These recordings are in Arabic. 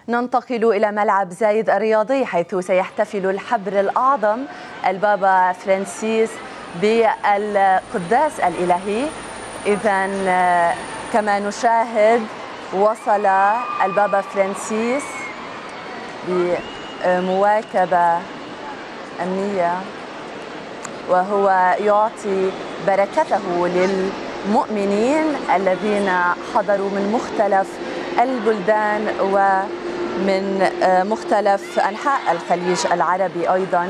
ننتقل إلى ملعب زايد الرياضي، حيث سيحتفل الحبر الأعظم البابا فرانسيس بالقداس الإلهي. إذن كما نشاهد وصل البابا فرانسيس بمواكبة أمنية، وهو يعطي بركته للمؤمنين الذين حضروا من مختلف البلدان ومن مختلف أنحاء الخليج العربي أيضا.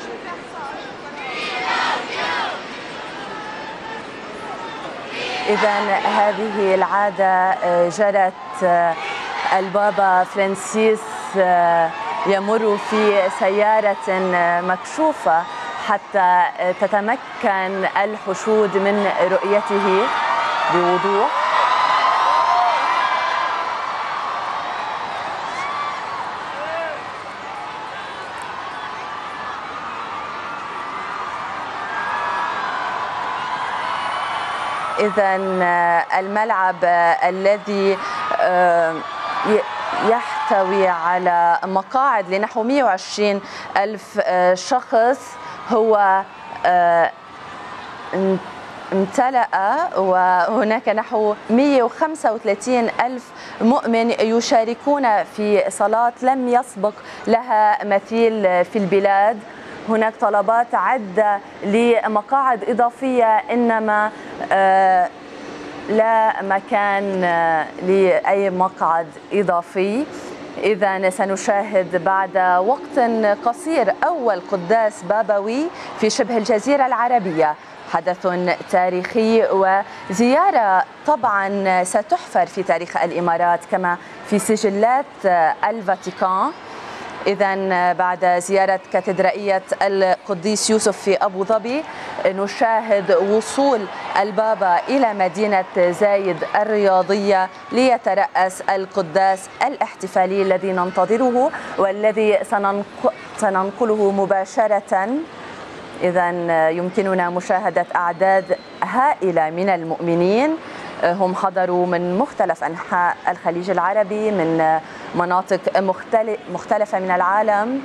إذن هذه العادة جرت، البابا فرانسيس يمر في سيارة مكشوفة حتى تتمكن الحشود من رؤيته بوضوح. إذن الملعب الذي يحتوي على مقاعد لنحو 120 ألف شخص هو امتلأ، وهناك نحو 135 ألف مؤمن يشاركون في صلاة لم يسبق لها مثيل في البلاد. هناك طلبات عدة لمقاعد إضافية، إنما لا مكان لأي مقعد إضافي. إذا سنشاهد بعد وقت قصير أول قداس بابوي في شبه الجزيرة العربية، حدث تاريخي وزيارة طبعا ستحفر في تاريخ الإمارات كما في سجلات الفاتيكان. إذن بعد زيارة كاتدرائية القديس يوسف في أبو ظبي نشاهد وصول البابا إلى مدينة زايد الرياضية ليترأس القداس الاحتفالي الذي ننتظره والذي سننقله مباشرة. إذن يمكننا مشاهدة أعداد هائلة من المؤمنين، هم حضروا من مختلف أنحاء الخليج العربي، من مناطق مختلفة من العالم.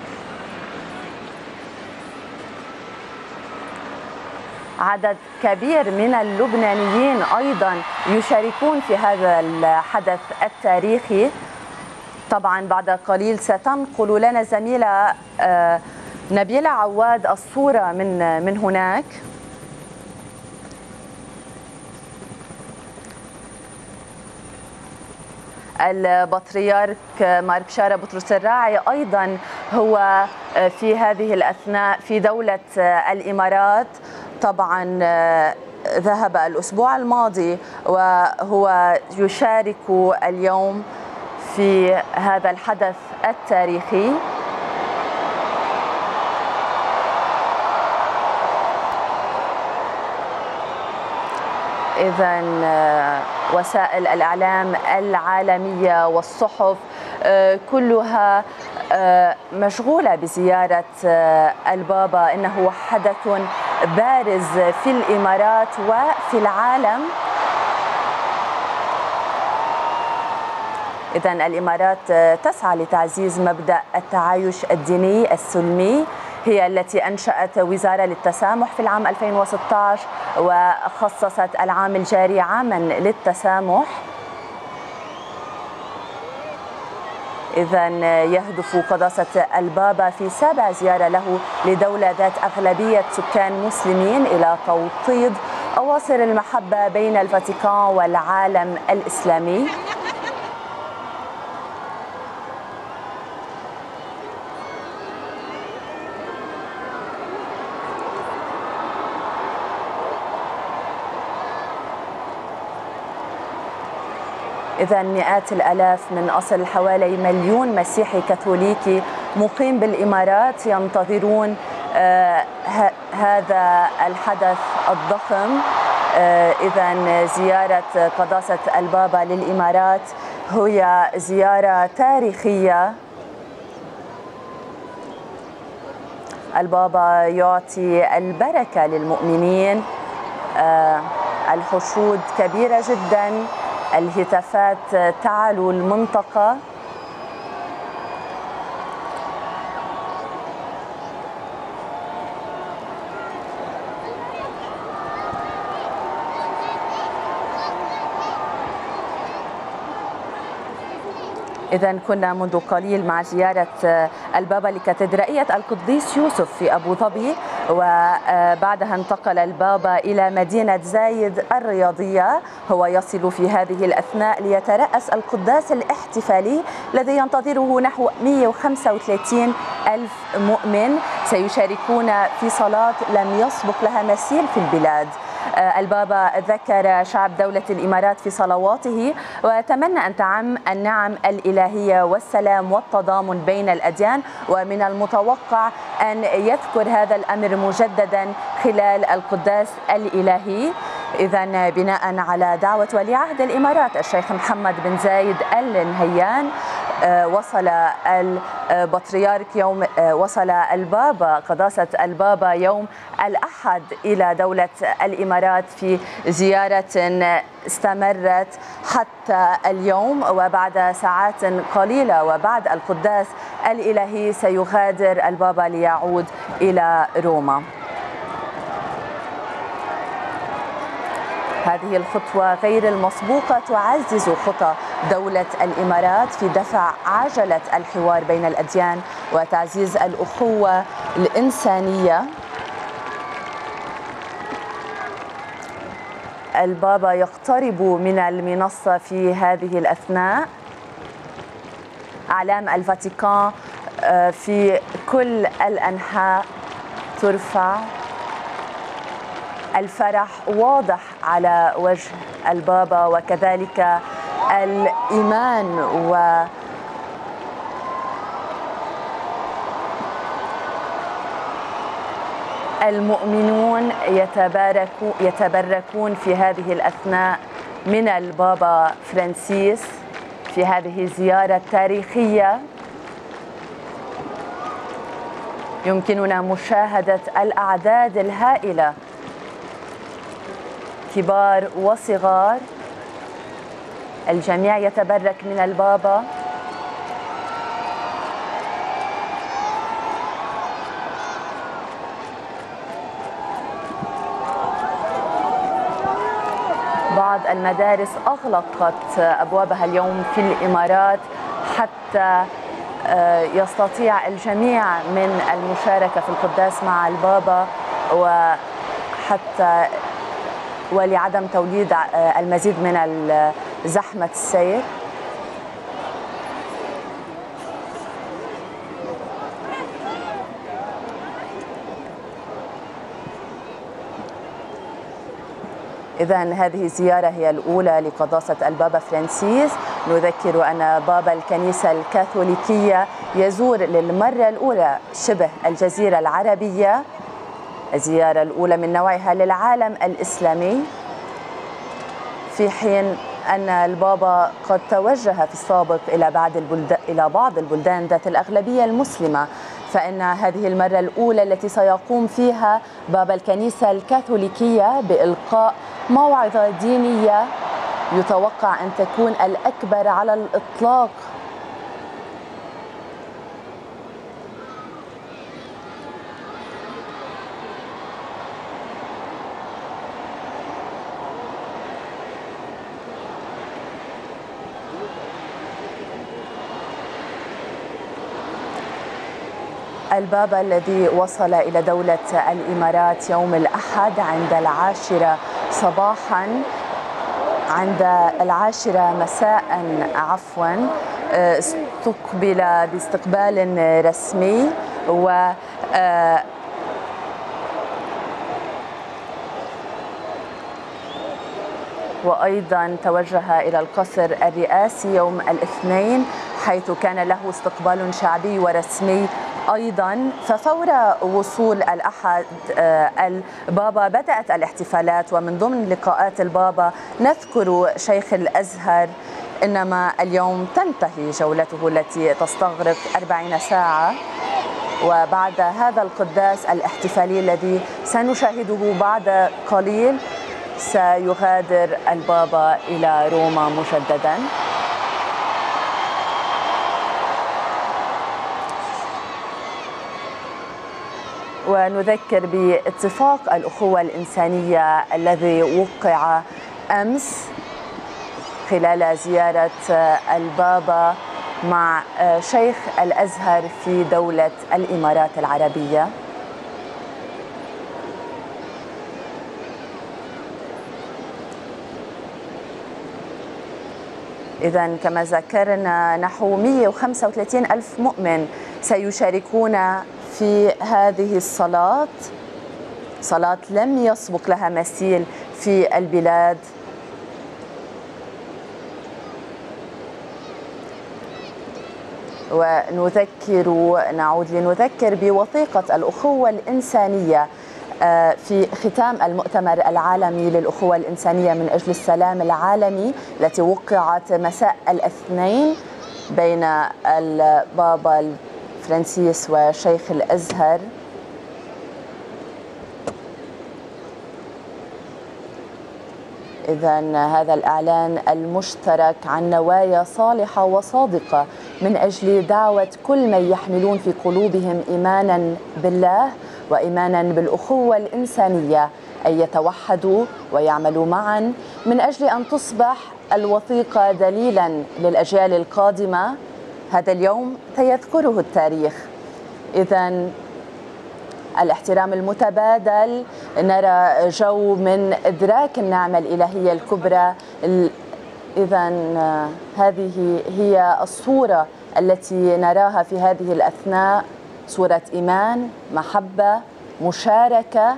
عدد كبير من اللبنانيين أيضا يشاركون في هذا الحدث التاريخي. طبعا بعد قليل ستنقل لنا الزميلة نبيلة عواد الصورة من هناك. البطريرك مار بشارة بطرس الراعي أيضا هو في هذه الأثناء في دولة الإمارات. طبعا ذهب الأسبوع الماضي وهو يشارك اليوم في هذا الحدث التاريخي. إذن وسائل الإعلام العالمية والصحف كلها مشغولة بزيارة البابا، إنه حدث بارز في الإمارات وفي العالم. إذن الإمارات تسعى لتعزيز مبدأ التعايش الديني السلمي، هي التي أنشأت وزارة للتسامح في العام 2016 وخصصت العام الجاري عاما للتسامح. إذن يهدف قداسة البابا في سابع زيارة له لدولة ذات أغلبية سكان مسلمين إلى توطيد أواصر المحبة بين الفاتيكان والعالم الإسلامي. إذن مئات الآلاف من أصل حوالي مليون مسيحي كاثوليكي مقيم بالإمارات ينتظرون هذا الحدث الضخم. إذن زيارة قداسة البابا للإمارات هي زيارة تاريخية. البابا يعطي البركة للمؤمنين، الحشود كبيرة جدا، الهتافات تعلو المنطقة. إذا كنا منذ قليل مع زيارة البابا لكاتدرائية القديس يوسف في أبو ظبي، وبعدها انتقل البابا إلى مدينة زايد الرياضية. هو يصل في هذه الأثناء ليترأس القداس الاحتفالي الذي ينتظره نحو 135 ألف مؤمن سيشاركون في صلاة لم يسبق لها مثيل في البلاد. البابا ذكر شعب دولة الإمارات في صلواته وتمنى أن تعم النعم الإلهية والسلام والتضامن بين الأديان، ومن المتوقع أن يذكر هذا الأمر مجددا خلال القداس الإلهي. إذن بناء على دعوة ولي عهد الإمارات الشيخ محمد بن زايد آل نهيان، وصل البابا قداسة البابا يوم الأحد إلى دولة الإمارات في زيارة استمرت حتى اليوم، وبعد ساعات قليلة وبعد القداس الإلهي سيغادر البابا ليعود إلى روما. هذه الخطوة غير المسبوقة تعزز خطى دولة الإمارات في دفع عجلة الحوار بين الأديان وتعزيز الأخوة الإنسانية. البابا يقترب من المنصة في هذه الأثناء. أعلام الفاتيكان في كل الأنحاء ترفع. الفرح واضح على وجه البابا وكذلك الإيمان، والمؤمنون يتبركون في هذه الأثناء من البابا فرانسيس في هذه الزيارة التاريخية. يمكننا مشاهدة الأعداد الهائلة، كبار وصغار، الجميع يتبرك من البابا. بعض المدارس أغلقت أبوابها اليوم في الإمارات حتى يستطيع الجميع من المشاركة في القداس مع البابا، وحتى ولعدم توليد المزيد من زحمة السير. إذن هذه الزيارة هي الأولى لقداسة البابا فرانسيس. نذكر أن بابا الكنيسة الكاثوليكية يزور للمرة الأولى شبه الجزيرة العربية، الزيارة الأولى من نوعها للعالم الإسلامي، في حين أن البابا قد توجه في السابق إلى بعض البلدان ذات الأغلبية المسلمة، فإن هذه المرة الأولى التي سيقوم فيها بابا الكنيسة الكاثوليكية بإلقاء موعظة دينية يتوقع أن تكون الأكبر على الإطلاق البابا الذي وصل إلى دولة الإمارات يوم الأحد عند 10 صباحا، عند 10 مساء استقبل باستقبال رسمي وأيضا توجه إلى القصر الرئاسي يوم الاثنين حيث كان له استقبال شعبي ورسمي أيضا. ففور وصول الأحد البابا بدأت الاحتفالات، ومن ضمن لقاءات البابا نذكر شيخ الأزهر، إنما اليوم تنتهي جولته التي تستغرق 40 ساعة، وبعد هذا القداس الاحتفالي الذي سنشاهده بعد قليل سيغادر البابا إلى روما مجددا. ونذكر باتفاق الأخوة الإنسانية الذي وقع أمس خلال زيارة البابا مع شيخ الأزهر في دولة الإمارات العربية. إذن كما ذكرنا نحو 135 ألف مؤمن سيشاركون في هذه الصلاة، صلاة لم يسبق لها مثيل في البلاد. نعود لنذكر بوثيقة الأخوة الإنسانية في ختام المؤتمر العالمي للأخوة الإنسانية من أجل السلام العالمي التي وقعت مساء الاثنين بين البابا فرانسيس وشيخ الأزهر. إذن هذا الإعلان المشترك عن نوايا صالحة وصادقة من أجل دعوة كل من يحملون في قلوبهم إيمانا بالله وإيمانا بالأخوة الإنسانية أن يتوحدوا ويعملوا معا من أجل أن تصبح الوثيقة دليلا للأجيال القادمة. هذا اليوم سيذكره التاريخ. إذن الاحترام المتبادل، نرى جو من إدراك النعمة الإلهية الكبرى. إذن هذه هي الصورة التي نراها في هذه الأثناء، صورة إيمان، محبة، مشاركة.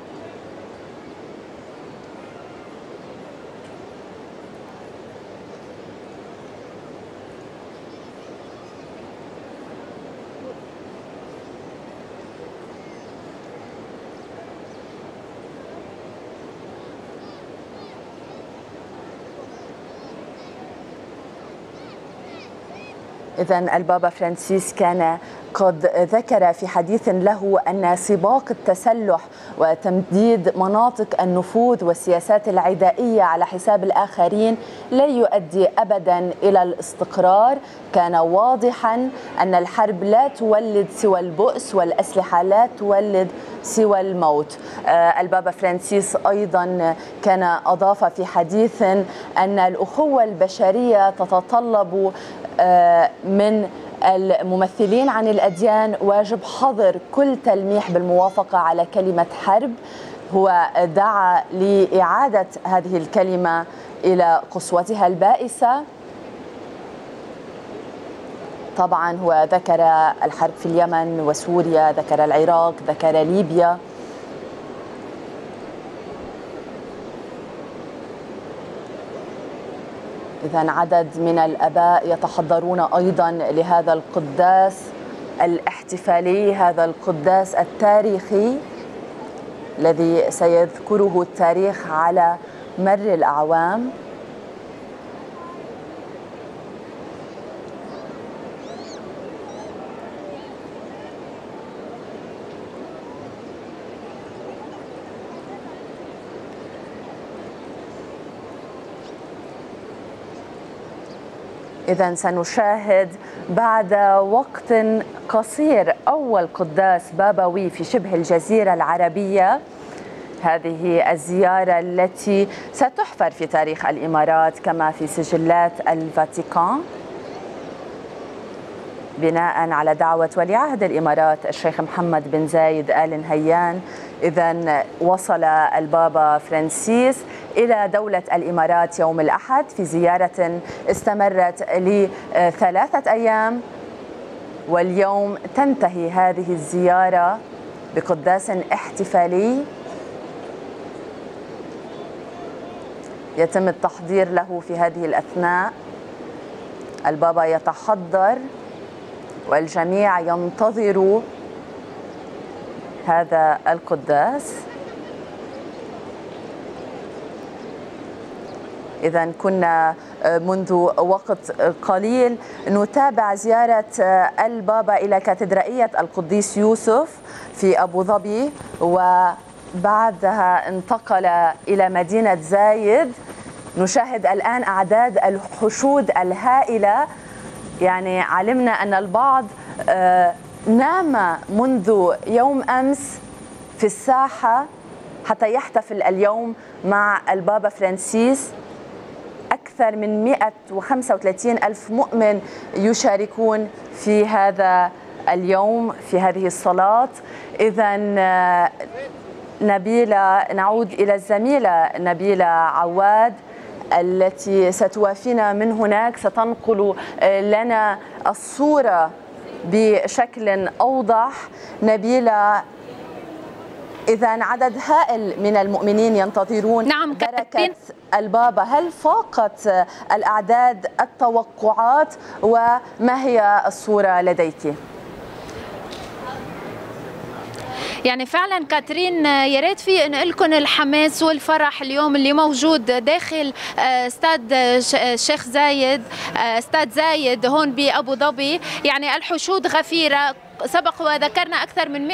إذن البابا فرانسيس كان قد ذكر في حديث له أن سباق التسلح وتمديد مناطق النفوذ والسياسات العدائية على حساب الآخرين لا يؤدي أبدا إلى الاستقرار. كان واضحا أن الحرب لا تولد سوى البؤس والأسلحة لا تولد سوى الموت. البابا فرانسيس أيضا كان أضاف في حديث أن الأخوة البشرية تتطلب من الممثلين عن الأديان واجب حظر كل تلميح بالموافقة على كلمة حرب. هو دعا لإعادة هذه الكلمة إلى قسوتها البائسة. طبعا هو ذكر الحرب في اليمن وسوريا، ذكر العراق، ذكر ليبيا. إذن عدد من الآباء يتحضرون أيضا لهذا القداس الاحتفالي، هذا القداس التاريخي الذي سيذكره التاريخ على مر الأعوام. إذن سنشاهد بعد وقت قصير أول قداس بابوي في شبه الجزيرة العربية. هذه الزيارة التي ستحفر في تاريخ الإمارات كما في سجلات الفاتيكان بناء على دعوة ولي عهد الإمارات الشيخ محمد بن زايد آل نهيان. إذن وصل البابا فرانسيس إلى دولة الإمارات يوم الأحد في زيارة استمرت ل3 أيام، واليوم تنتهي هذه الزيارة بقداس احتفالي يتم التحضير له في هذه الأثناء. البابا يتحضر والجميع ينتظر هذا القداس. إذن كنا منذ وقت قليل نتابع زيارة البابا إلى كاتدرائية القديس يوسف في أبو ظبي، وبعدها انتقل إلى مدينة زايد. نشاهد الآن أعداد الحشود الهائلة. يعني علمنا أن البعض نام منذ يوم أمس في الساحة حتى يحتفل اليوم مع البابا فرانسيس. أكثر من 135 ألف مؤمن يشاركون في هذا اليوم في هذه الصلاة. إذن نبيلة، نعود إلى الزميلة نبيلة عواد التي ستوافينا من هناك، ستنقل لنا الصورة بشكل أوضح. نبيلة، إذا عدد هائل من المؤمنين ينتظرون بركة البابا، هل فاقت الأعداد التوقعات وما هي الصورة لديك؟ يعني فعلا كاترين، يا ريت في نقلكم الحماس والفرح اليوم اللي موجود داخل استاد الشيخ زايد، استاد زايد هون بأبو ظبي. يعني الحشود غفيرة، سبق وذكرنا أكثر من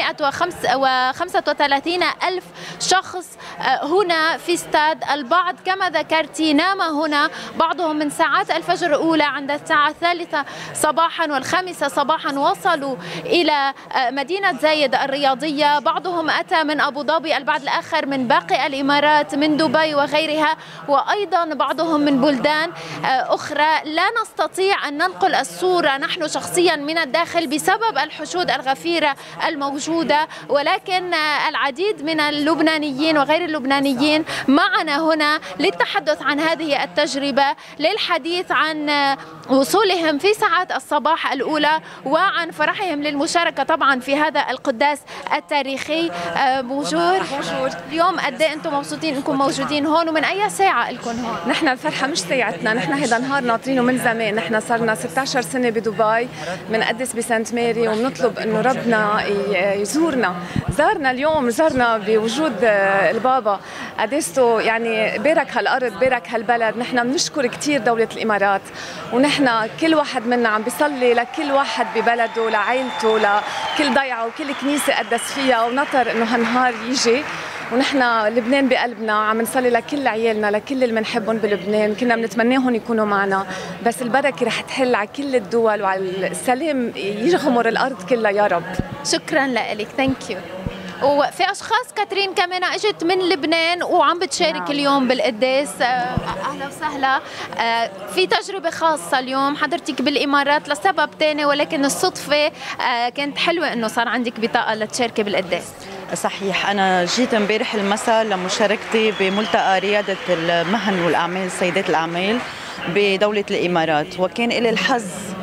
135 ألف شخص هنا في استاد. البعض كما ذكرتي نام هنا، بعضهم من ساعات الفجر الأولى عند الساعة 3 صباحا وال5 صباحا وصلوا إلى مدينة زايد الرياضية. بعضهم أتى من أبو ظبي، البعض الآخر من باقي الإمارات، من دبي وغيرها، وأيضا بعضهم من بلدان أخرى. لا نستطيع أن ننقل الصورة نحن شخصيا من الداخل بسبب الحشود الغفيرة الموجودة، ولكن العديد من اللبنانيين وغير اللبنانيين معنا هنا للتحدث عن هذه التجربة، للحديث عن وصولهم في ساعات الصباح الأولى وعن فرحهم للمشاركة طبعا في هذا القداس التاريخي. بونجور. اليوم قد ايه انتم مبسوطين انكم موجودين هون، ومن أي ساعة لكم هون؟ نحن الفرحة مش ساعتنا، نحن هذا نهار ناطرينه من زمان. نحن صرنا 16 سنة بدبي، بنقدس بسانت ماري وبنطلب انه ربنا يزورنا. زارنا اليوم، زارنا بوجود البابا قداسته، يعني بارك هالارض، بارك هالبلد. نحن بنشكر كثير دولة الامارات، ونحن كل واحد منا عم بيصلي لكل واحد ببلده، لعائلته، لكل ضيعه وكل كنيسة قدس فيها، ونطر انه هالنهار يجي. ونحن لبنان بقلبنا، عم نصلي لكل عيالنا، لكل اللي بنحبهم بلبنان. كنا بنتمناهم يكونوا معنا، بس البركة رح تحل على كل الدول وعلى السلام يغمر الأرض كلها يا رب. شكرا لك، ثانك يو. وفي أشخاص كاترين كمان اجت من لبنان وعم بتشارك اليوم بالقداس. أهلا وسهلا. في تجربة خاصة اليوم، حضرتك بالإمارات لسبب تاني، ولكن الصدفة كانت حلوة إنه صار عندك بطاقة لتشاركي بالقداس. صحيح، أنا جيت امبارح المساء لمشاركتي بملتقى ريادة المهن والأعمال، سيدات الأعمال بدولة الإمارات، وكان لي الحظ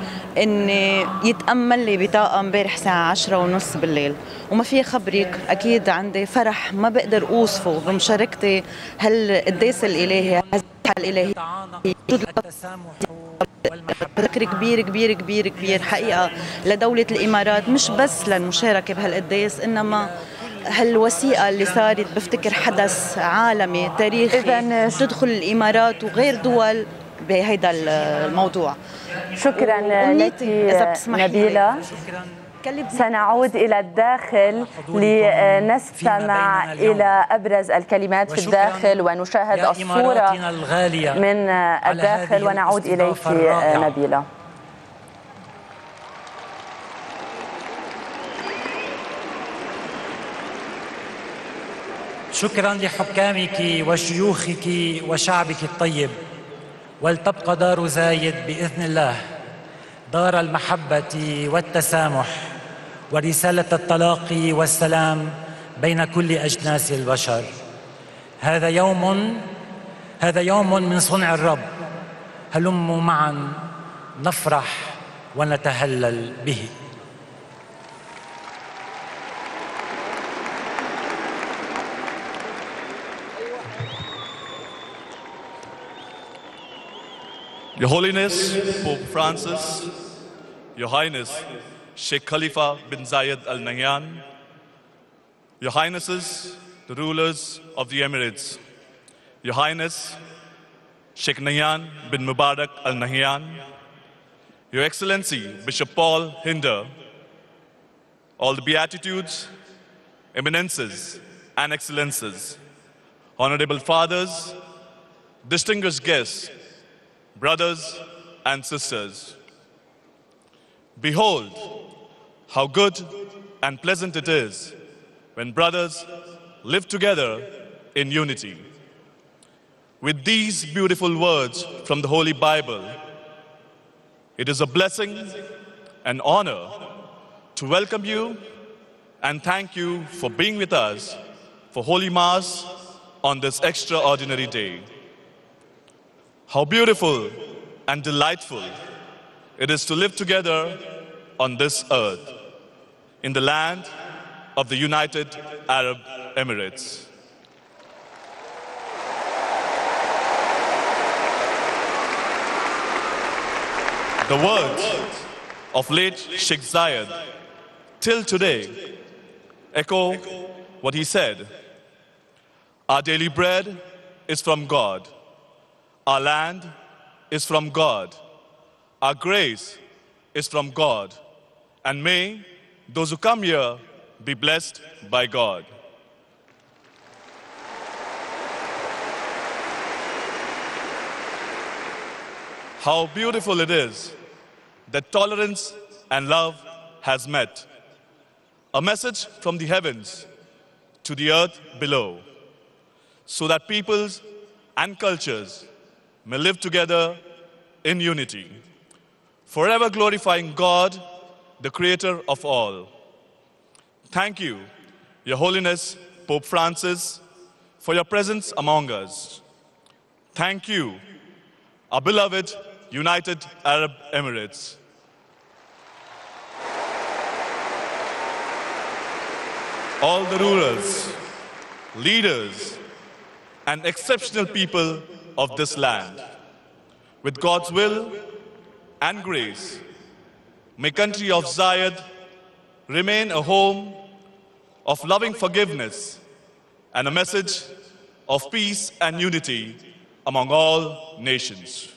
إني يتأمل لي بطاقة امبارح الساعة 10:30 بالليل، وما في خبرك أكيد عندي فرح ما بقدر أوصفه بمشاركتي هالقداس الإلهي، الإلهي ذكر كبير كبير كبير كبير حقيقة لدولة الإمارات، مش بس للمشاركة بهالقداس، إنما هالوثيقة اللي صارت بفتكر حدث عالمي تاريخي تدخل الإمارات وغير دول بهيدا الموضوع. شكرا لك نبيلة. سنعود إلى الداخل لنستمع إلى أبرز الكلمات في الداخل ونشاهد الصورة من الداخل، ونعود إليك نبيلة. شكرا لحكامك وشيوخك وشعبك الطيب، ولتبقى دار زايد بإذن الله دار المحبة والتسامح ورسالة التلاقي والسلام بين كل أجناس البشر. هذا يوم من صنع الرب، هلموا معا نفرح ونتهلل به. Your Holiness, Pope Francis, Your Highness, Sheikh Khalifa bin Zayed Al Nahyan, Your Highnesses, the rulers of the Emirates, Your Highness, Sheikh Nahyan bin Mubarak Al Nahyan, Your Excellency, Bishop Paul Hinder, all the Beatitudes, Eminences, and Excellences, Honorable Fathers, distinguished guests, brothers and sisters. Behold how good and pleasant it is when brothers live together in unity. with these beautiful words from the Holy Bible. It is a blessing and honor to welcome you and thank you for being with us for Holy Mass on this extraordinary day. How beautiful and delightful it is to live together on this earth, in the land of the United Arab Emirates. The words of late Sheikh Zayed till today echo what he said. Our daily bread is from God. Our land is from God. Our grace is from God. And may those who come here be blessed by God. How beautiful it is that tolerance and love has met. A message from the heavens to the earth below, so that peoples and cultures may live together in unity, forever glorifying God, the Creator of all. Thank you, Your Holiness Pope Francis, for your presence among us. Thank you, our beloved United Arab Emirates. All the rulers, leaders, and exceptional people of this land. With God's will and grace, may country of Zayed remain a home of loving forgiveness and a message of peace and unity among all nations.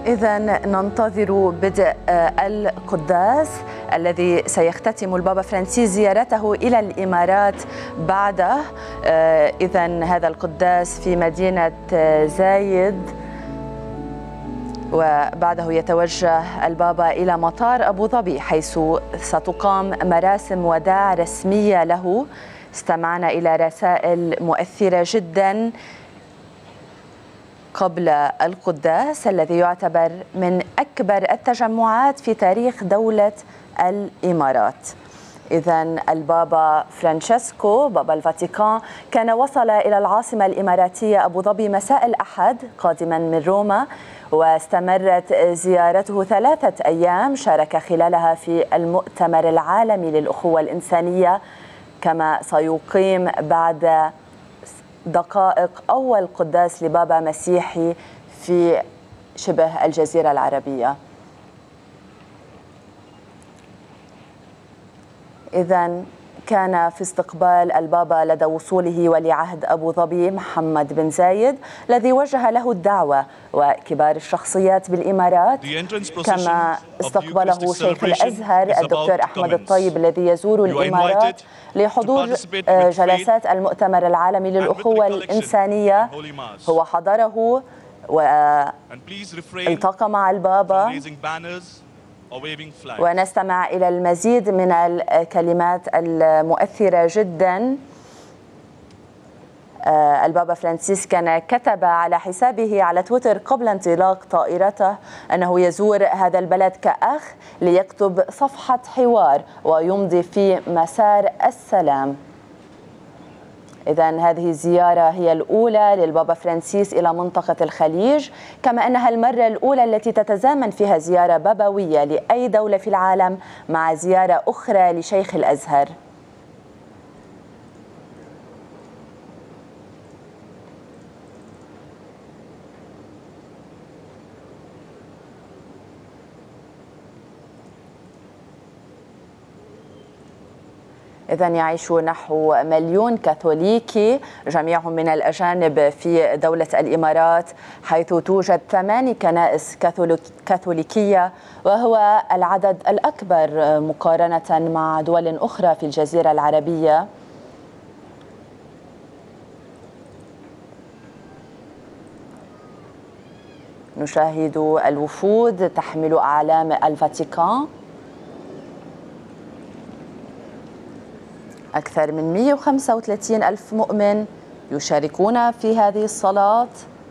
إذا ننتظر بدء القداس الذي سيختتم البابا فرانسيس زيارته إلى الإمارات بعده. إذا هذا القداس في مدينة زايد، وبعده يتوجه البابا إلى مطار أبو ظبي حيث ستقام مراسم وداع رسمية له. استمعنا إلى رسائل مؤثرة جدا قبل القداس الذي يعتبر من أكبر التجمعات في تاريخ دولة الإمارات. إذا البابا فرانشيسكو بابا الفاتيكان كان وصل إلى العاصمة الإماراتية أبو ظبي مساء الأحد قادما من روما، واستمرت زيارته 3 أيام شارك خلالها في المؤتمر العالمي للأخوة الإنسانية، كما سيقيم بعد دقائق أول قداس لبابا مسيحي في شبه الجزيرة العربية. إذن كان في استقبال البابا لدى وصوله ولي عهد أبو ظبي محمد بن زايد الذي وجه له الدعوة وكبار الشخصيات بالإمارات، كما استقبله شيخ الأزهر الدكتور أحمد الطيب الذي يزور الإمارات لحضور جلسات المؤتمر العالمي للأخوة الإنسانية. هو حضره والتقى مع البابا، ونستمع إلى المزيد من الكلمات المؤثرة جدا. البابا فرانسيس كان كتب على حسابه على تويتر قبل انطلاق طائرته أنه يزور هذا البلد كأخ ليكتب صفحة حوار ويمضي في مسار السلام. إذن هذه الزيارة هي الأولى للبابا فرانسيس إلى منطقة الخليج، كما أنها المرة الأولى التي تتزامن فيها زيارة بابوية لأي دولة في العالم مع زيارة أخرى لشيخ الأزهر. إذن يعيش نحو 1,000,000 كاثوليكي جميعهم من الأجانب في دولة الإمارات، حيث توجد 8 كنائس كاثوليكية، وهو العدد الأكبر مقارنة مع دول أخرى في الجزيرة العربية. نشاهد الوفود تحمل أعلام الفاتيكان، أكثر من 135,000 مؤمن يشاركون في هذه الصلاة.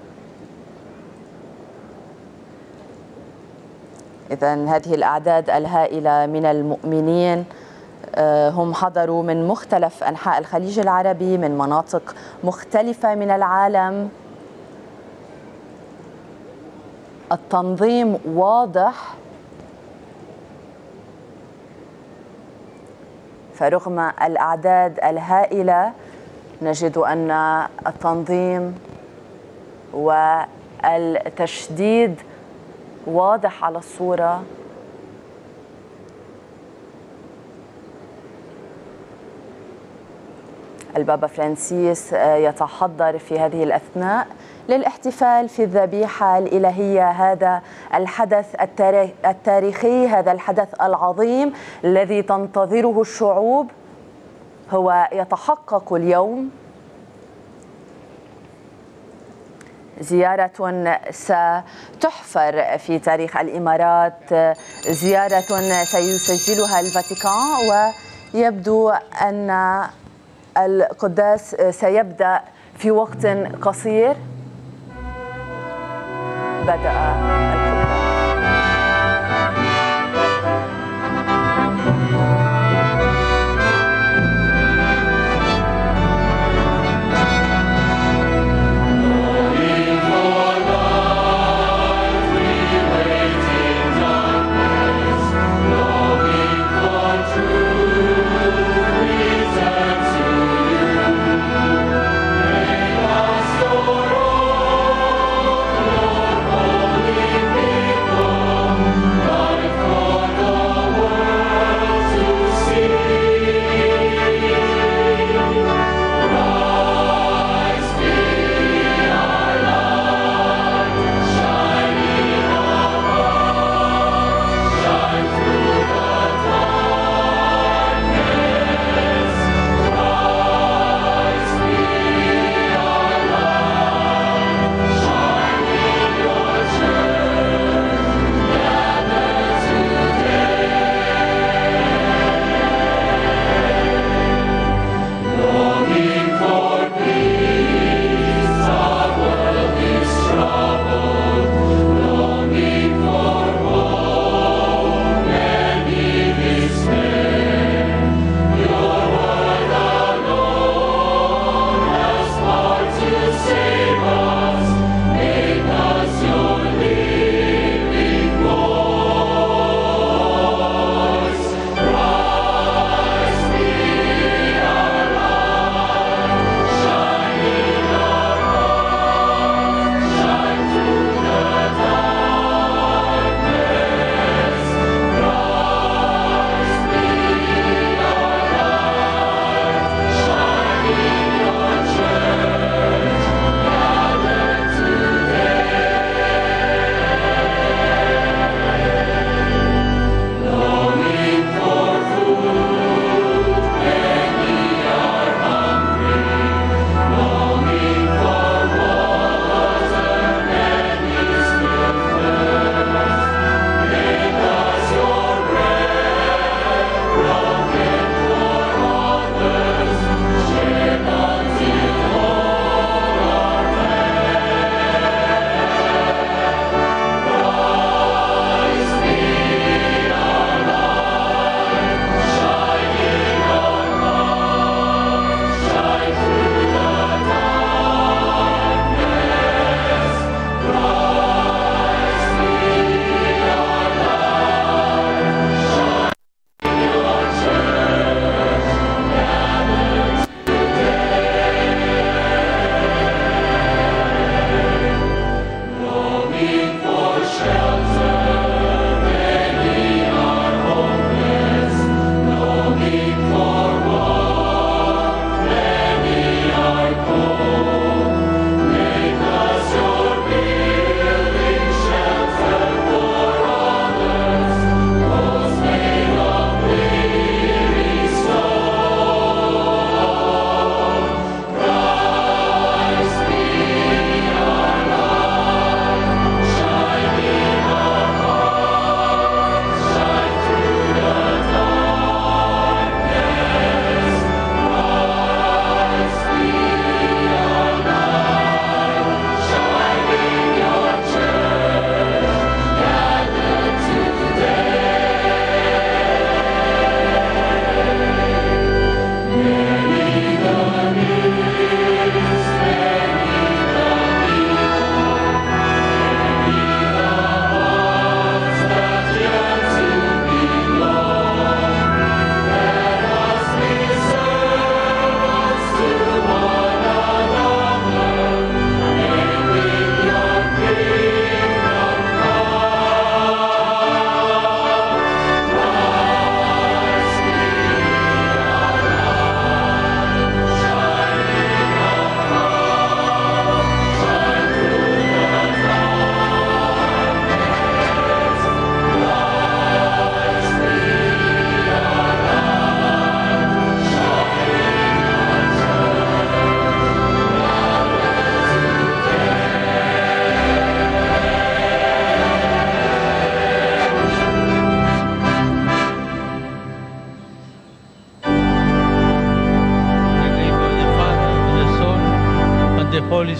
إذن هذه الأعداد الهائلة من المؤمنين هم حضروا من مختلف أنحاء الخليج العربي، من مناطق مختلفة من العالم. التنظيم واضح، فرغم الأعداد الهائلة نجد أن التنظيم والتشديد واضح على الصورة. البابا فرانسيس يتحضر في هذه الأثناء للاحتفال في الذبيحة الإلهية، هذا الحدث التاريخي، هذا الحدث العظيم الذي تنتظره الشعوب هو يتحقق اليوم. زيارة ستحفر في تاريخ الإمارات، زيارة سيسجلها الفاتيكان، ويبدو أن القداس سيبدأ في وقت قصير. بدأ القداس. Holy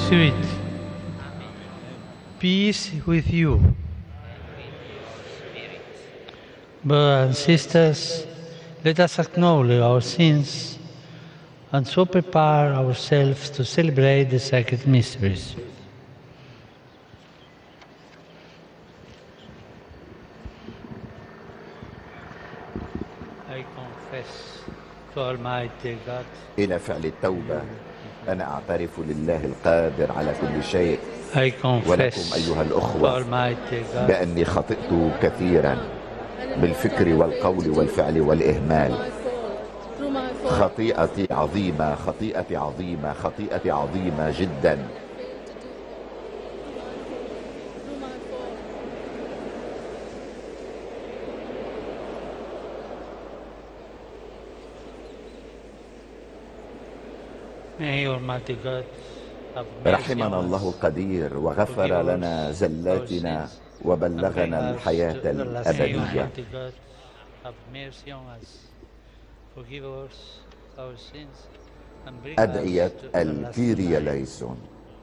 Spirit. Peace with you. Brothers and sisters, let us acknowledge our sins and so prepare ourselves to celebrate the sacred mysteries. I confess to Almighty God. إلى فعل التوبة أنا أعترف لله القادر على كل شيء ولكم أيها الأخوة بأني خطئت كثيرا بالفكر والقول والفعل والإهمال. خطيئتي عظيمة، خطيئتي عظيمة، خطيئتي عظيمة جدا. رحمنا الله القدير وغفر لنا زلاتنا وبلغنا الحياة الأبدية. أدعية الكيريا ليسون.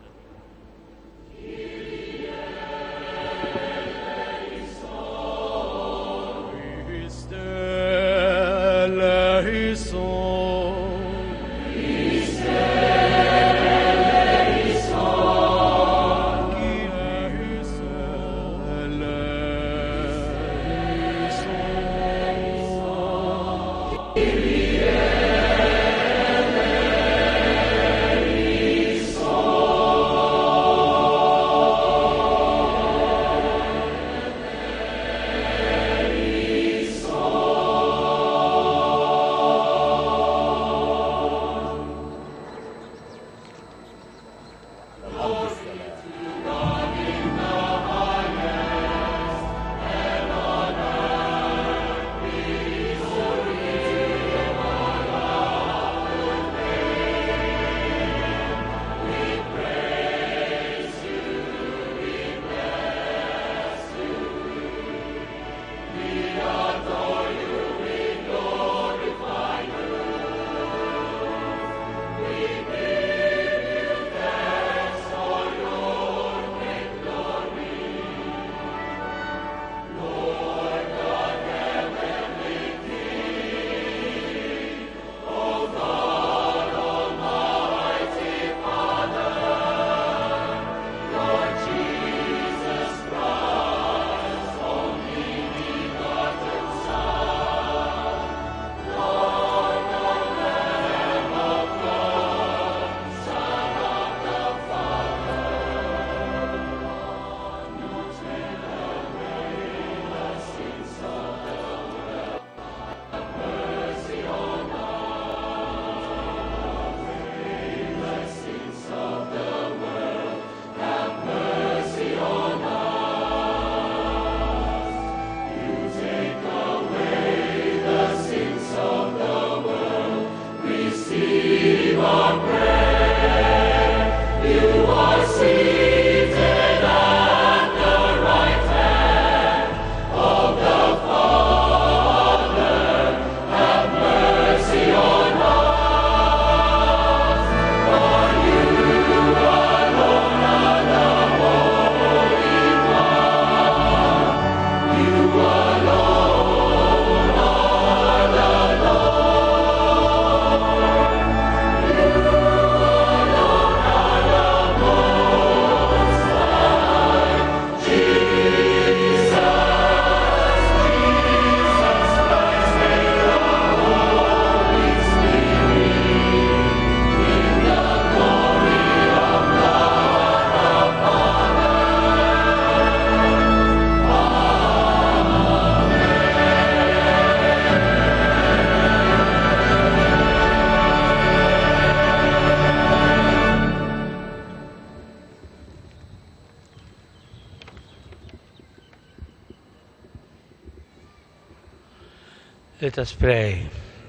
Let us pray.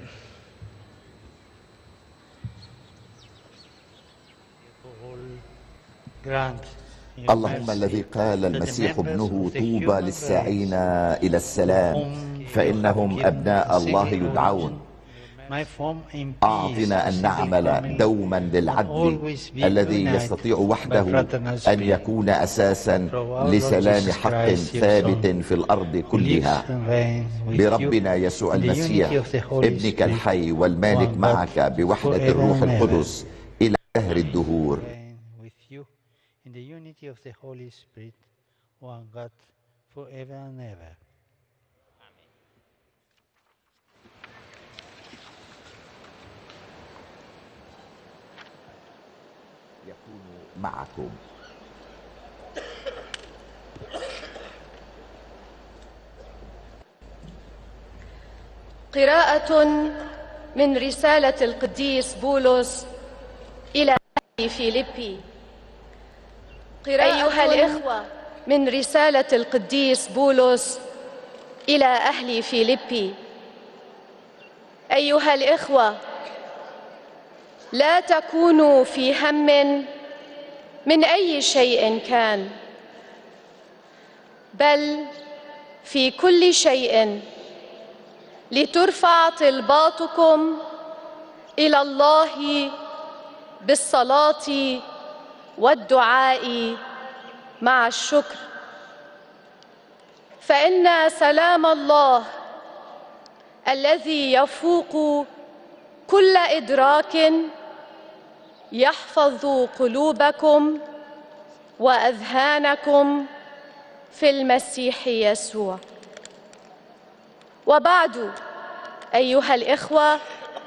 اللهم الذي قال المسيح ابنه طوبى للساعين إلى السلام فإنهم أبناء الله يدعون، أعطنا أن نعمل دوما للعدل الذي يستطيع وحده أن يكون أساسا لسلام حق ثابت في الأرض كلها، بربنا يسوع المسيح ابنك الحي والمالك معك بوحدة الروح القدس إلى دهر الدهور. يكون معكم. قراءة من رسالة القديس بولس إلى أهل فيليبي. أيها الإخوة، من رسالة القديس بولس إلى أهل فيليبي. أيها الإخوة، لا تكونوا في هم من أي شيء كان، بل في كل شيء لترفع طلباتكم إلى الله بالصلاة والدعاء مع الشكر، فإن سلام الله الذي يفوق كل إدراك يحفظ قلوبكم وأذهانكم في المسيح يسوع. وبعد أيها الإخوة،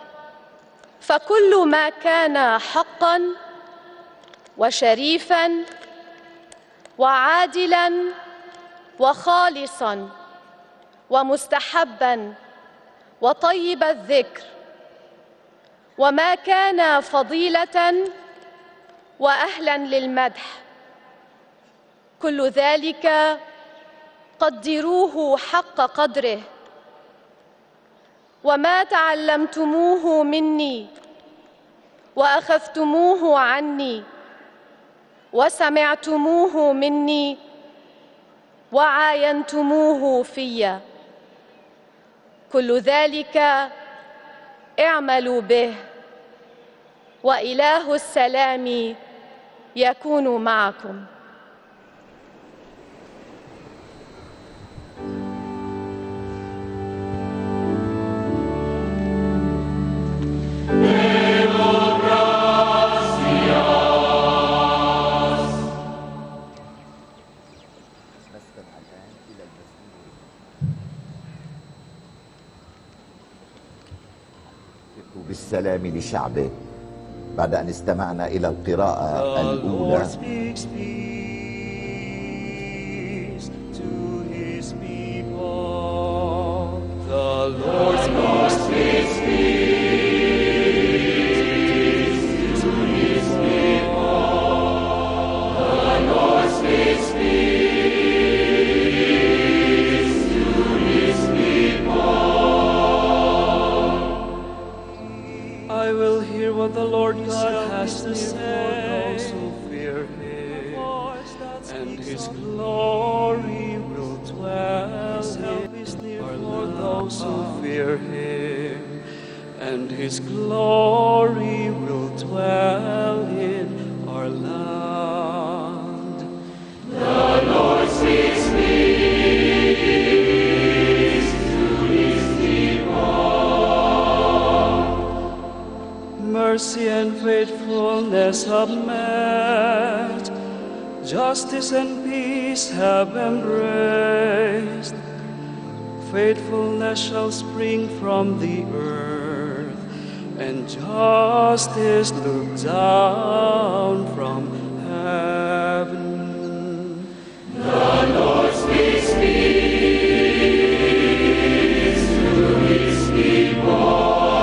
فكل ما كان حقاً وشريفاً وعادلاً وخالصاً ومستحباً وطيب الذكر، وما كان فضيلة وأهلاً للمدح، كل ذلك قدروه حق قدره. وما تعلمتموه مني وأخذتموه عني وسمعتموه مني وعاينتموه في، كل ذلك اعملوا به، وإله السلام يكون معكم. بالسلام لشعبه. بعد أن استمعنا إلى القراءة الأولى، The Lord God has to say those who fear Him, and His glory will dwell for those who fear Him, and His glory will dwell in our land. The Lord speaks peace to His people. Mercy and faithfulness have met, justice and peace have embraced. Faithfulness shall spring from the earth, and justice look down from heaven. The Lord speaks peace to His people.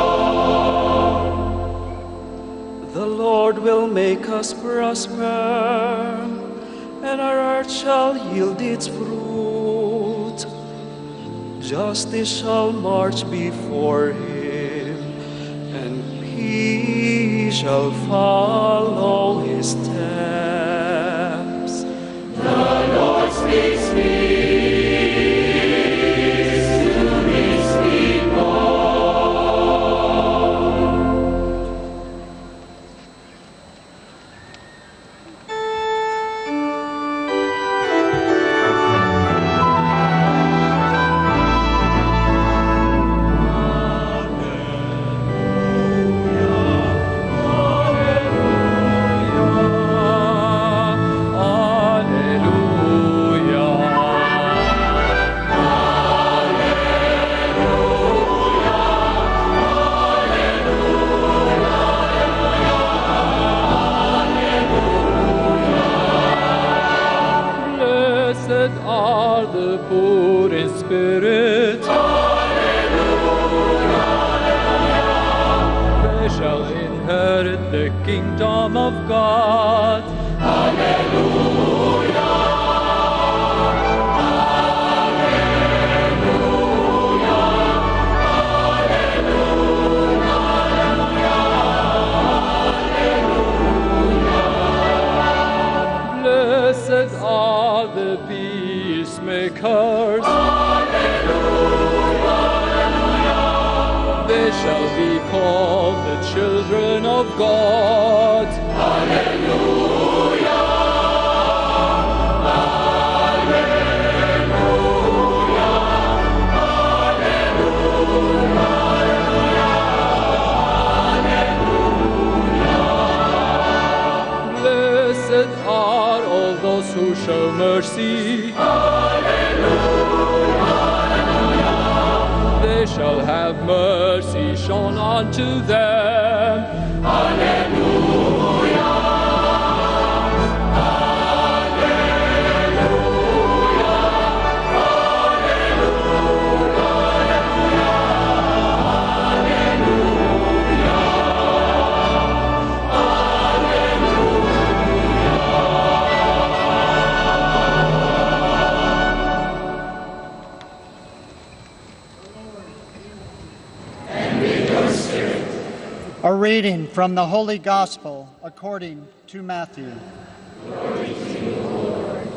The Lord will make us prosper, and our earth shall yield its fruit. Justice shall march before Him, and peace shall follow His steps. The Lord speaks peace to His people. Blessed are the poor in spirit. They shall inherit the kingdom of God. Blessed are the peacemakers. They shall be called the children of God. Blessed are all those who show mercy. They shall have mercy shown unto them. A reading from the Holy Gospel according to Matthew. Glory to you, Lord.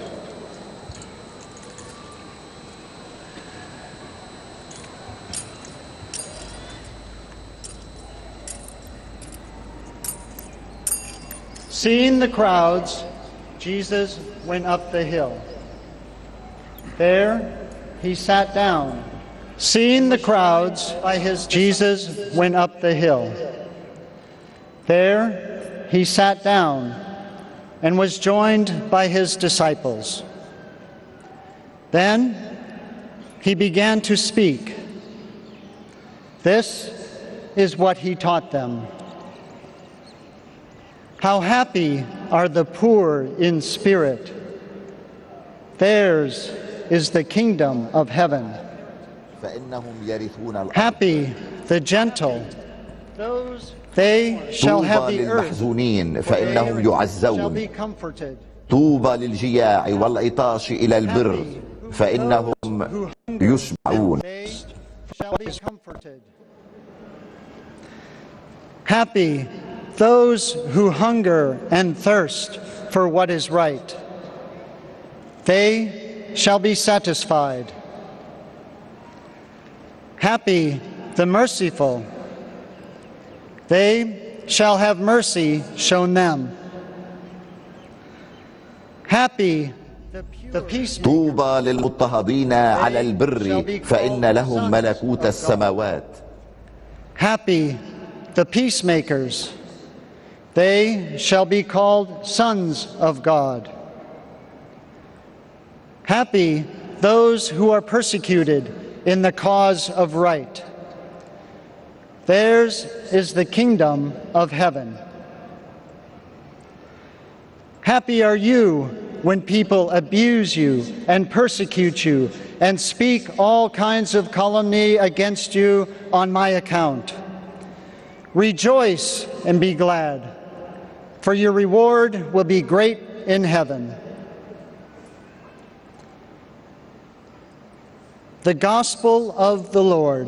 Seeing the crowds, Jesus went up the hill. There he sat down. Seeing the crowds, Jesus went up the hill. There he sat down and was joined by his disciples. Then he began to speak. This is what he taught them. How happy are the poor in spirit. Theirs is the kingdom of heaven. Happy the gentle, they shall have the earth. They shall be comforted. طوبى للجياع والعطاش إلى البر فإنهم يشبعون. Happy those who hunger and thirst for what is right. They shall be satisfied. Happy the merciful. They shall have mercy shown them. Happy the peacemakers. طوبى للمضطهدين على البر فإن لهم ملكوت السماوات. Happy the peacemakers. They shall be called sons of God. Happy those who are persecuted in the cause of right. Theirs is the kingdom of heaven. Happy are you when people abuse you and persecute you and speak all kinds of calumny against you on my account. Rejoice and be glad, for your reward will be great in heaven. The Gospel of the Lord.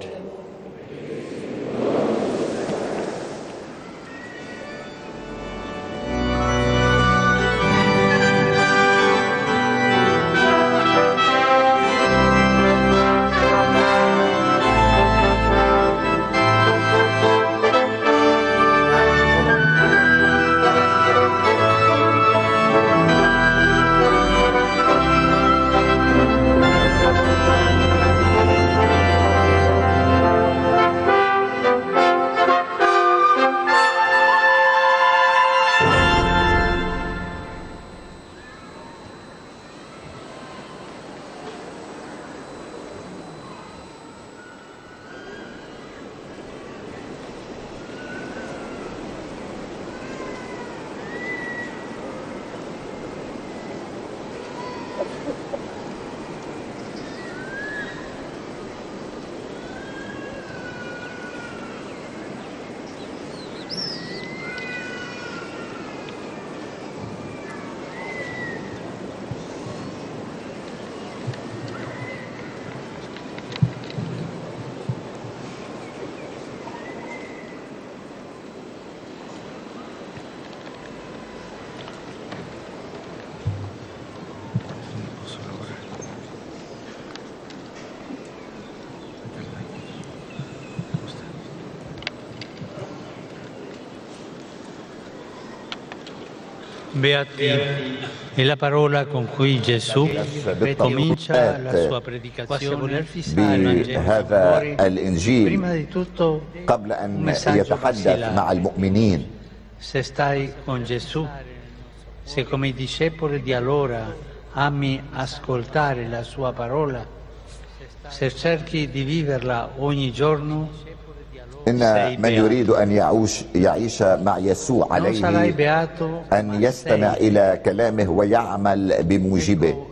Beati è la parola con cui Gesù comincia la sua predicazione بهذا الإنجيل قبل أن يتحدث مع المؤمنين. Se stai con Gesù, se come discepoli di allora ami ascoltare la sua parola, se cerchi di viverla ogni giorno, إن من يريد أن يعيش مع يسوع عليه أن يستمع إلى كلامه ويعمل بموجبه.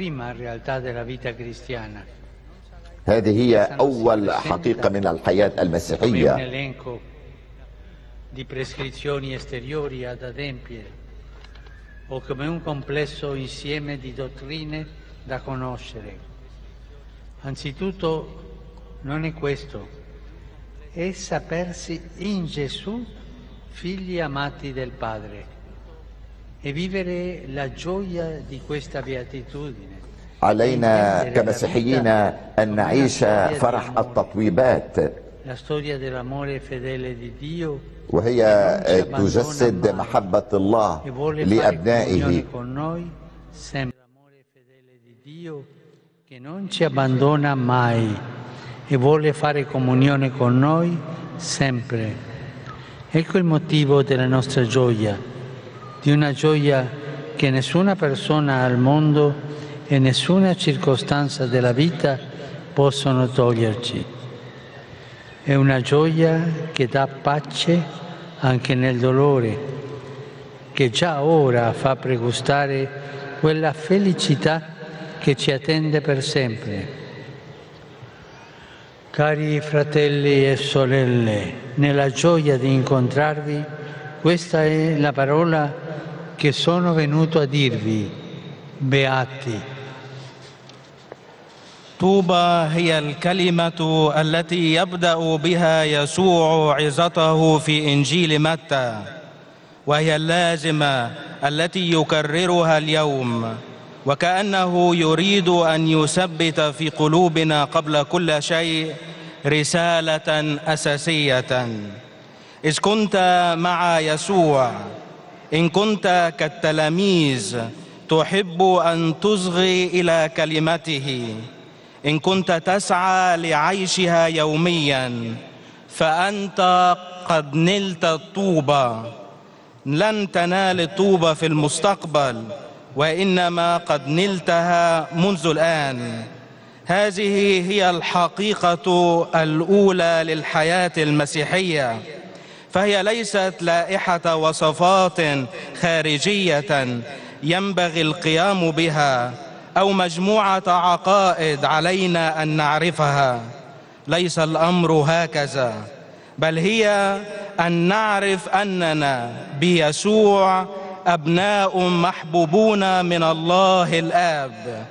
هذه هي أول حقيقة من الحياة المسيحية. di prescrizioni esteriori ad adempiere o come un complesso insieme di dottrine da conoscere. Anzitutto non è questo, è sapersi in Gesù figli amati del Padre e vivere la gioia di questa beatitudine. علينا كمسيحيين أن نعيش فرح التطويبات، la storia dell'amore fedele di Dio وهي تجسد محبة الله لأبنائه che non ci abbandona mai e vuole fare comunione con noi sempre. Ecco il motivo della nostra gioia, di una gioia che nessuna persona al mondo e nessuna circostanza della vita possono toglierci. È una gioia che dà pace anche nel dolore, che già ora fa pregustare quella felicità che ci attende per sempre. Cari fratelli e sorelle, nella gioia di incontrarvi, questa è la parola che sono venuto a dirvi: beati. طوبى هي الكلمة التي يبدأ بها يسوع عظته في إنجيل متى، وهي اللازمة التي يكررها اليوم، وكأنه يريد أن يثبت في قلوبنا قبل كل شيء رسالة أساسية. إذ كنت مع يسوع، إن كنت كالتلاميذ تحب أن تصغي إلى كلمته، إن كنت تسعى لعيشها يوميا، فأنت قد نلت الطوبى. لن تنال الطوبى في المستقبل، وإنما قد نلتها منذ الآن. هذه هي الحقيقة الأولى للحياة المسيحية، فهي ليست لائحة وصفات خارجية ينبغي القيام بها أو مجموعة عقائد علينا أن نعرفها. ليس الأمر هكذا، بل هي أن نعرف أننا بيسوع أبناء محبوبون من الله الآب.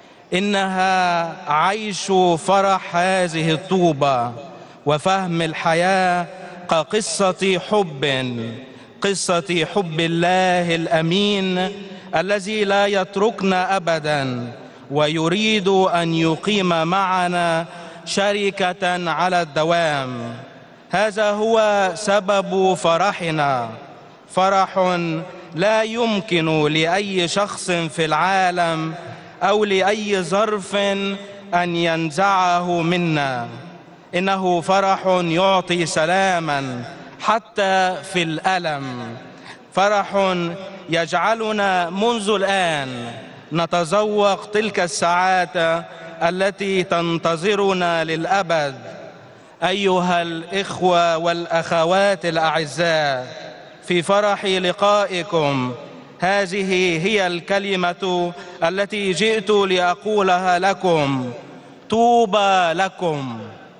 إنها عيش فرح هذه الطوبة وفهم الحياة كقصة حب، قصة حب الله الأمين الذي لا يتركنا أبدا ويريد أن يقيم معنا شركة على الدوام. هذا هو سبب فرحنا، فرح لا يمكن لأي شخص في العالم أو لأي ظرف أن ينزعه منا. إنه فرح يعطي سلاما حتى في الألم، فرح يجعلنا منذ الآن نتذوق تلك الساعات التي تنتظرنا للأبد. أيها الإخوة والأخوات الأعزاء، في فرح لقائكم هذه هي الكلمة التي جئت لأقولها لكم: طوبى لكم.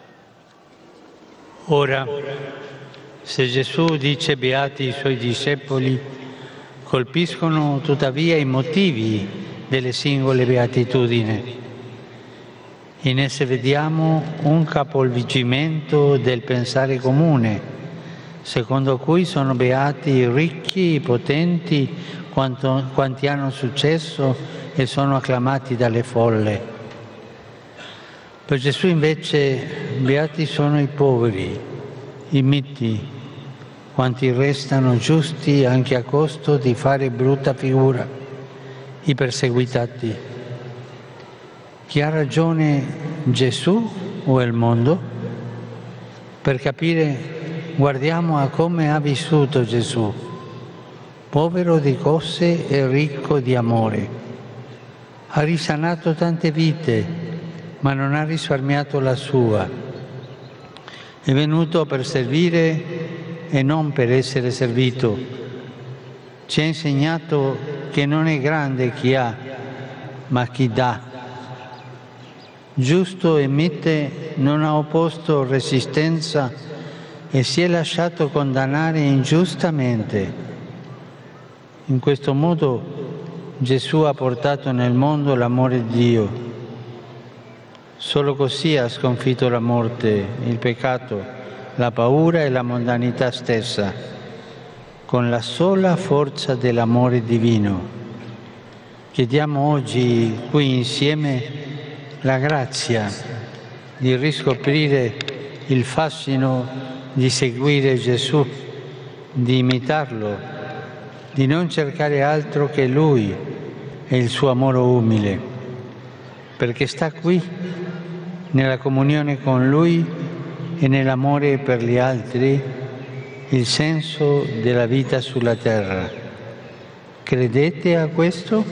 Ora, se Gesù dice beati i suoi discepoli, colpiscono tuttavia i motivi delle singole beatitudini. In esse vediamo un capovolgimento del pensare comune, secondo cui sono beati i ricchi, i potenti, quanti hanno successo e sono acclamati dalle folle. Per Gesù invece beati sono i poveri, i miti, quanti restano giusti anche a costo di fare brutta figura, i perseguitati. Chi ha ragione, Gesù o il mondo? Per capire, guardiamo a come ha vissuto Gesù, povero di cose e ricco di amore. Ha risanato tante vite, ma non ha risparmiato la sua. È venuto per servire e non per essere servito. Ci ha insegnato che non è grande chi ha, ma chi dà. Giusto e mite non ha opposto resistenza e si è lasciato condannare ingiustamente. In questo modo Gesù ha portato nel mondo l'amore di Dio. Solo così ha sconfitto la morte, il peccato, la paura e la mondanità stessa, con la sola forza dell'amore divino. Chiediamo oggi qui insieme la grazia di riscoprire il fascino di seguire Gesù, di imitarlo, di non cercare altro che Lui e il suo amore umile, perché sta qui, nella comunione con Lui e nell'amore per gli altri, il senso della vita sulla terra. Credete a questo?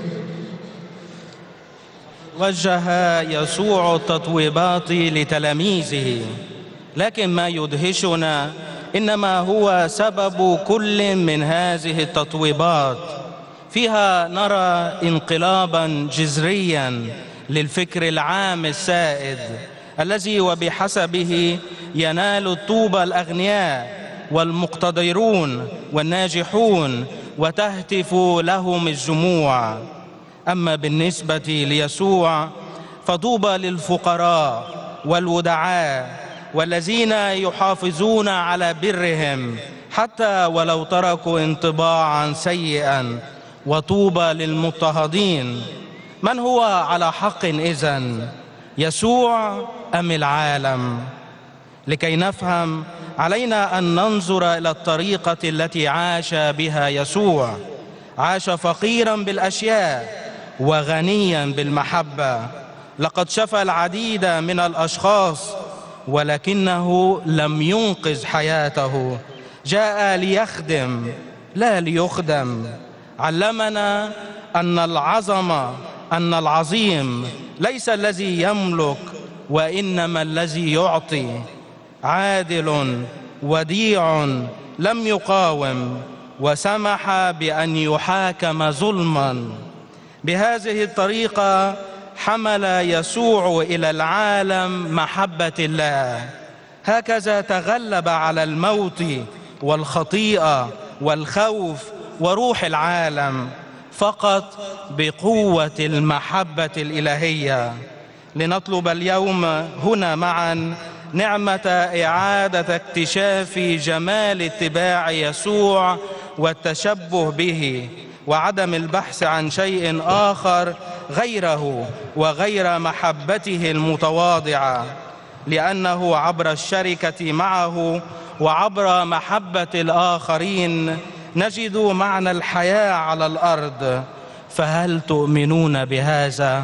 وجه يسوع التطويبات لتلاميذه، لكن ما يدهشنا إنما هو سبب كل من هذه التطويبات. فيها نرى انقلابا جذريا للفكر العام السائد الذي وبحسبه ينال الطوبى الأغنياء والمقتدرون والناجحون وتهتف لهم الجموع. أما بالنسبة ليسوع فطوبى للفقراء والودعاء والذين يحافظون على برهم حتى ولو تركوا انطباعا سيئا، وطوبى للمضطهدين. من هو على حق إذن، يسوع أم العالم؟ لكي نفهم علينا أن ننظر إلى الطريقة التي عاش بها يسوع. عاش فقيرا بالأشياء وغنيا بالمحبة. لقد شفى العديد من الأشخاص ولكنه لم ينقذ حياته. جاء ليخدم لا ليخدم. علمنا أن العظيم ليس الذي يملك وإنما الذي يعطي. عادل وديع لم يقاوم وسمح بأن يحاكم ظلما. بهذه الطريقة حمل يسوع إلى العالم محبة الله. هكذا تغلب على الموت والخطيئة والخوف وروح العالم فقط بقوة المحبة الإلهية. لنطلب اليوم هنا معا نعمة إعادة اكتشاف جمال اتباع يسوع والتشبه به، وعدم البحث عن شيء آخر غيره وغير محبته المتواضعة، لأنه عبر الشركة معه وعبر محبة الآخرين نجد معنى الحياة على الأرض. فهل تؤمنون بهذا؟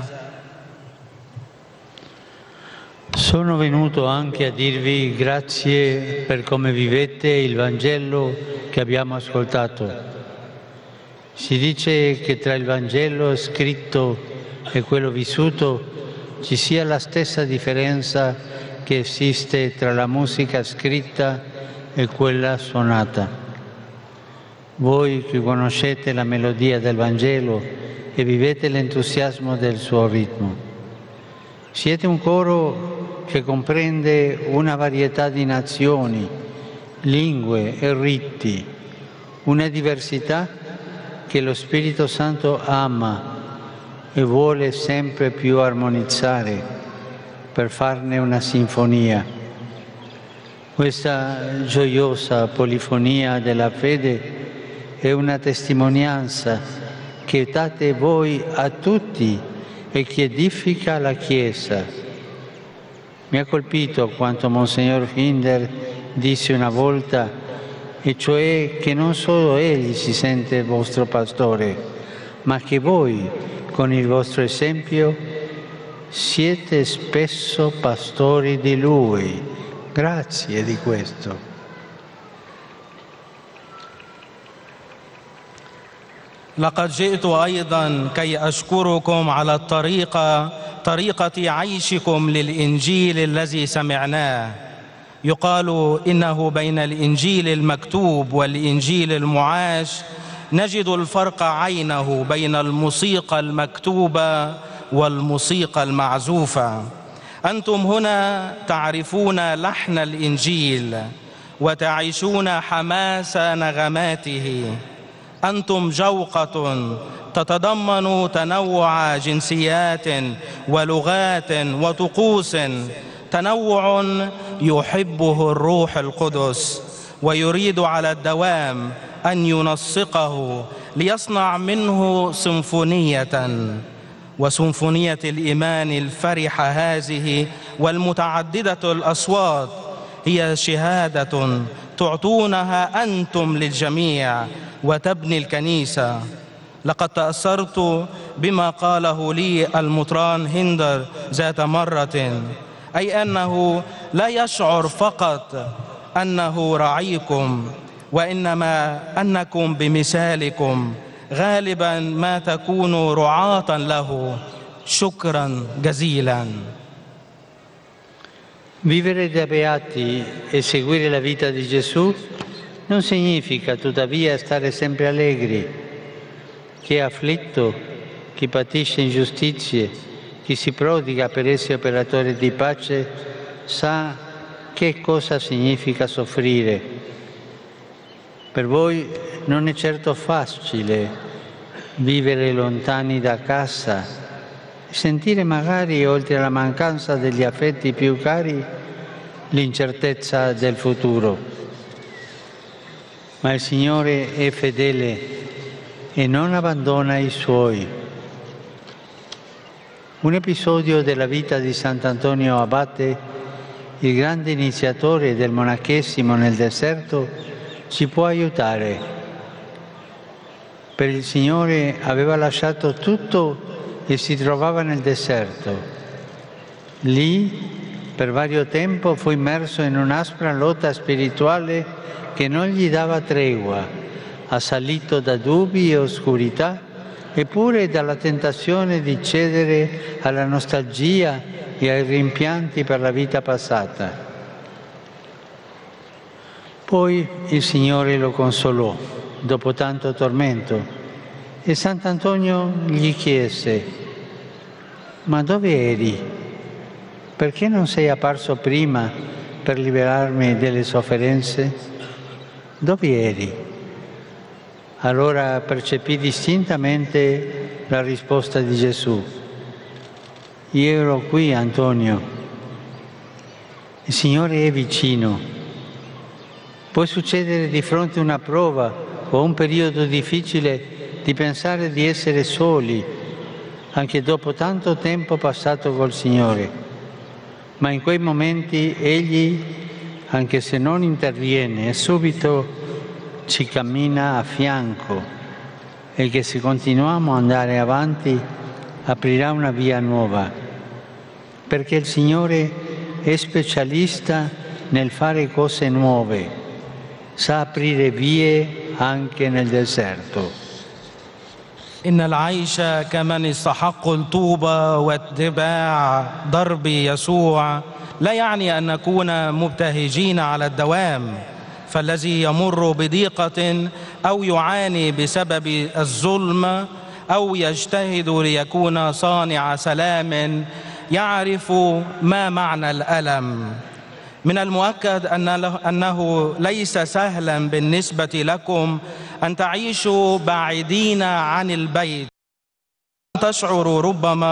Sono venuto anche a dirvi grazie per come vivete il Vangelo che abbiamo ascoltato. Si dice che tra il Vangelo scritto e quello vissuto ci sia la stessa differenza che esiste tra la musica scritta e quella suonata. Voi che conoscete la melodia del Vangelo e vivete l'entusiasmo del suo ritmo. Siete un coro che comprende una varietà di nazioni, lingue e riti, una diversità che lo Spirito Santo ama e vuole sempre più armonizzare per farne una sinfonia. Questa gioiosa polifonia della fede è una testimonianza che date voi a tutti e che edifica la Chiesa. Mi ha colpito quanto Monsignor Finder disse una volta: e cioè che non solo Egli si sente il vostro pastore, ma che voi, con il vostro esempio, siete spesso pastori di Lui. Grazie di questo. لقد جئت أيضا كي أشكركم على طريقة عيشكم للإنجيل الذي سمعناه. يقال إنه بين الإنجيل المكتوب والإنجيل المعاش نجد الفرق عينه بين الموسيقى المكتوبة والموسيقى المعزوفة. أنتم هنا تعرفون لحن الإنجيل وتعيشون حماس نغماته. أنتم جوقة تتضمن تنوع جنسيات ولغات وطقوس، تنوع يحبه الروح القدس ويريد على الدوام أن ينسقه ليصنع منه سيمفونية. وسيمفونية الإيمان الفرحة هذه والمتعددة الأصوات هي شهادة تعطونها أنتم للجميع وتبني الكنيسة. لقد تأثرت بما قاله لي المطران هندر ذات مرة، أي أنه لا يشعر فقط أنه رعيكم، وإنما أنكم بمثالكم غالبا ما تكونوا رعاة له. شكرا جزيلا. Vivere da beati e seguire la vita di Gesù non significa tuttavia stare sempre allegri. Chi è afflitto, chi patisce ingiustizie, chi si prodiga per essere operatore di pace, sa che cosa significa soffrire. Per voi non è certo facile vivere lontani da casa, sentire magari, oltre alla mancanza degli affetti più cari, l'incertezza del futuro. Ma il Signore è fedele e non abbandona i Suoi. Un episodio della vita di Sant'Antonio Abate, il grande iniziatore del monachesimo nel deserto, ci può aiutare. Per il Signore aveva lasciato tutto e si trovava nel deserto. Lì, per vario tempo, fu immerso in un'aspra lotta spirituale che non gli dava tregua, assalito da dubbi e oscurità, eppure dalla tentazione di cedere alla nostalgia e ai rimpianti per la vita passata. Poi il Signore lo consolò, dopo tanto tormento, e Sant'Antonio gli chiese: «Ma dove eri? Perché non sei apparso prima per liberarmi delle sofferenze? Dove eri?» Allora percepì distintamente la risposta di Gesù: «Io ero qui, Antonio. Il Signore è vicino». Può succedere di fronte a una prova o un periodo difficile di pensare di essere soli, anche dopo tanto tempo passato col Signore. Ma in quei momenti Egli, anche se non interviene subito, ci cammina a fianco e che se continuiamo ad andare avanti aprirà una via nuova, perché il Signore è specialista nel fare cose nuove, sa aprire vie anche nel deserto. إن العيش كمن يستحق الطوبة واتباع ضرب يسوع لا يعني أن نكون مبتهجين على الدوام، فالذي يمر بضيقة أو يعاني بسبب الظلم أو يجتهد ليكون صانع سلام يعرف ما معنى الألم. من المؤكد أنه ليس سهلا بالنسبة لكم أن تعيشوا بعيدين عن البيت، تشعروا ربما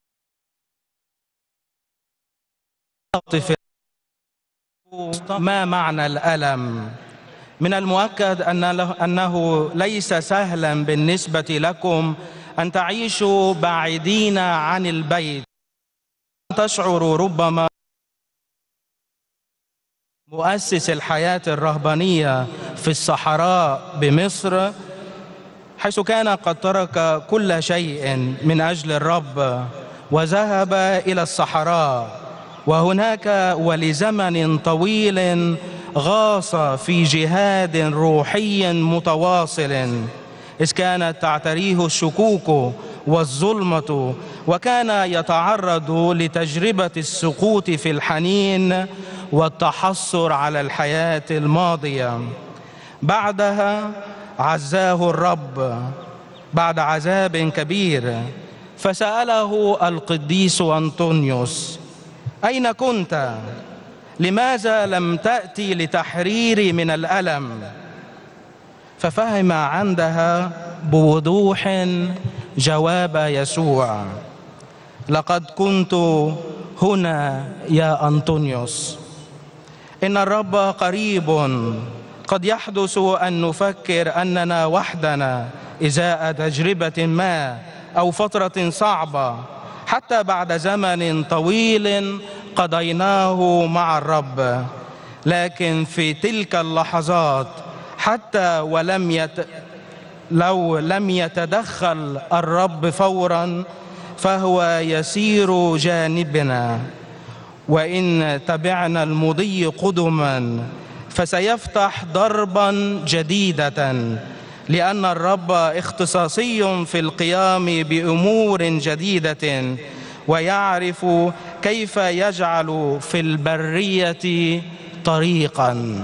ما معنى الألم. من المؤكد أنه ليس سهلا بالنسبة لكم أن تعيشوا بعيدين عن البيت، تشعروا ربما مؤسس الحياة الرهبانية في الصحراء بمصر، حيث كان قد ترك كل شيء من أجل الرب وذهب إلى الصحراء، وهناك ولزمن طويل غاص في جهاد روحي متواصل، إذ كانت تعتريه الشكوك والظلمة، وكان يتعرض لتجربة السقوط في الحنين والتحسر على الحياة الماضية. بعدها عزاه الرب بعد عذاب كبير، فسأله القديس أنطونيوس: أين كنت؟ لماذا لم تأتي لتحريري من الألم؟ ففهم عندها بوضوح جواب يسوع: لقد كنت هنا يا أنطونيوس. إن الرب قريب. قد يحدث أن نفكر أننا وحدنا إزاء تجربة ما أو فترة صعبة، حتى بعد زمن طويل قضيناه مع الرب، لكن في تلك اللحظات حتى لو لم يتدخل الرب فورا فهو يسير جانبنا، وإن تبعنا المضي قدما فسيفتح دربا جديدة، لأن الرب اختصاصي في القيام بأمور جديدة، ويعرف كيف يجعل في البرية طريقا.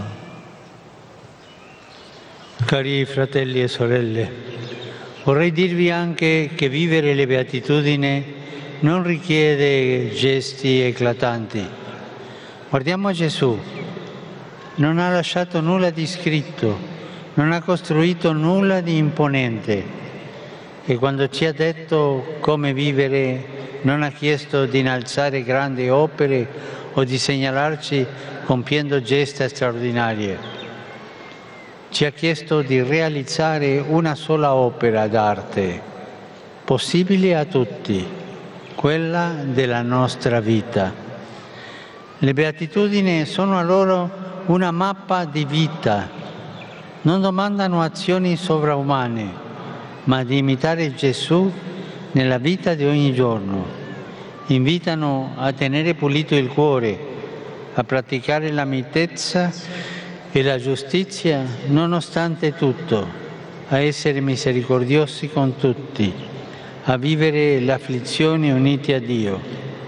Cari fratelli e sorelle, vorrei dirvi anche che vivere le beatitudini non richiede gesti eclatanti. Guardiamo a Gesù, non ha lasciato nulla di scritto, non ha costruito nulla di imponente, e quando ci ha detto come vivere non ha chiesto di innalzare grandi opere o di segnalarci compiendo gesta straordinarie. Ci ha chiesto di realizzare una sola opera d'arte, possibile a tutti, quella della nostra vita. Le beatitudini sono a loro una mappa di vita. Non domandano azioni sovraumane, ma di imitare Gesù nella vita di ogni giorno. Invitano a tenere pulito il cuore, a praticare la mitezza e la giustizia nonostante tutto, a essere misericordiosi con tutti, a vivere le afflizioni uniti a Dio.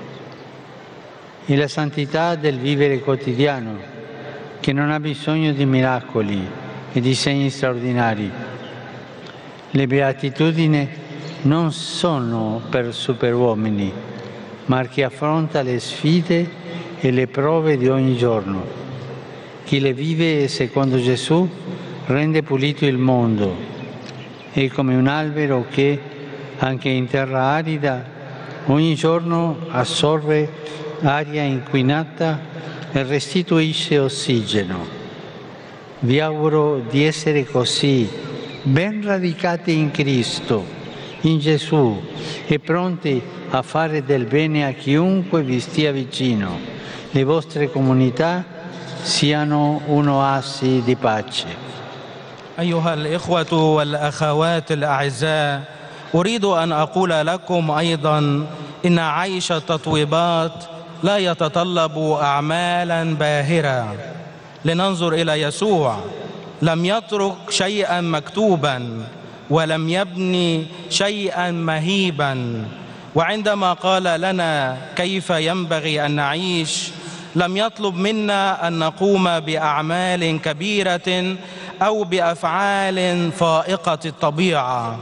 E la santità del vivere quotidiano, che non ha bisogno di miracoli e di segni straordinari. Le beatitudini non sono per superuomini, ma chi affronta le sfide e le prove di ogni giorno. Chi le vive secondo Gesù rende pulito il mondo. È come un albero che, anche in terra arida, ogni giorno assorbe aria inquinata e restituisce ossigeno. Vi auguro di essere così, ben radicati in Cristo, in Gesù, e pronti a fare del bene a chiunque vi stia vicino. Le vostre comunità siano un'oasi di pace. أيها الإخوة والأخوات الأعزاء، أريد أن أقول لكم أيضا إن عيش التطويبات لا يتطلب أعمالا باهرة. لننظر إلى يسوع، لم يترك شيئا مكتوبا ولم يبني شيئا مهيبا، وعندما قال لنا كيف ينبغي أن نعيش لم يطلب منا أن نقوم بأعمال كبيرة أو بأفعال فائقة الطبيعة،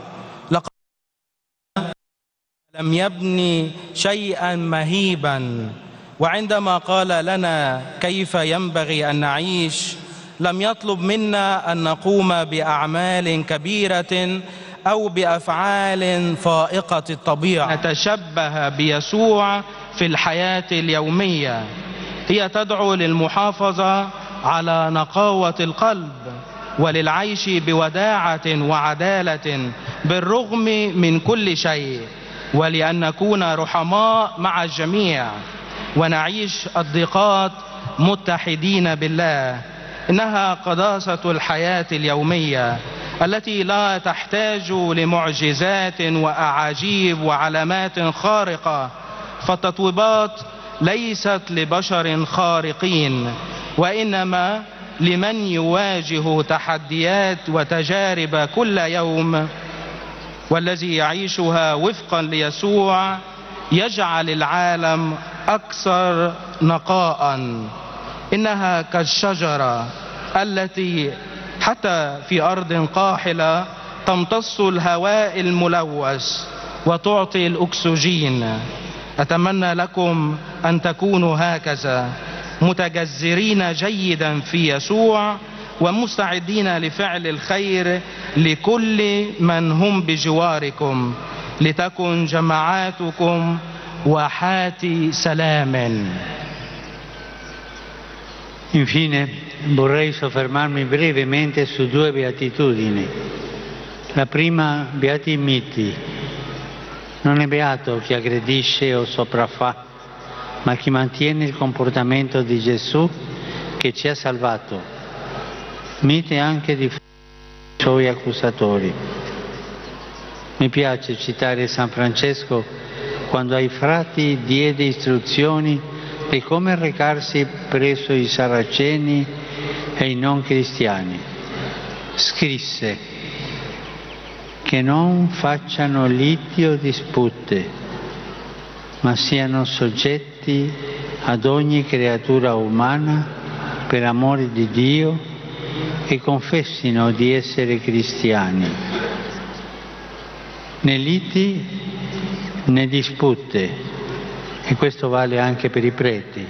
لم يبني شيئا مهيبا، وعندما قال لنا كيف ينبغي أن نعيش لم يطلب منا أن نقوم بأعمال كبيرة أو بأفعال فائقة الطبيعة. نتشبه بيسوع في الحياة اليومية. هي تدعو للمحافظة على نقاوة القلب وللعيش بوداعة وعدالة بالرغم من كل شيء، ولأن نكون رحماء مع الجميع ونعيش الضيقات متحدين بالله. إنها قداسة الحياة اليومية التي لا تحتاج لمعجزات وأعاجيب وعلامات خارقة، فالتطويبات ليست لبشر خارقين، وإنما لمن يواجه تحديات وتجارب كل يوم، والذي يعيشها وفقا ليسوع يجعل العالم أكثر نقاء. إنها كالشجرة التي حتى في أرض قاحلة تمتص الهواء الملوث وتعطي الأكسجين. أتمنى لكم أن تكونوا هكذا متجذرين جيدا في يسوع ومستعدين لفعل الخير لكل من هم بجواركم، لتكن جماعاتكم واحات سلام. Infine vorrei soffermarmi brevemente su due beatitudini. La prima, beati i miti. Non è beato chi aggredisce o sopraffa, ma chi mantiene il comportamento di Gesù che ci ha salvato, mite anche di suoi accusatori. Mi piace citare San Francesco quando ai frati diede istruzioni di come recarsi presso i saraceni e i non cristiani. Scrisse che non facciano liti o dispute, ma siano soggetti ad ogni creatura umana per amore di Dio e confessino di essere cristiani. Né liti né dispute, e questo vale anche per i preti.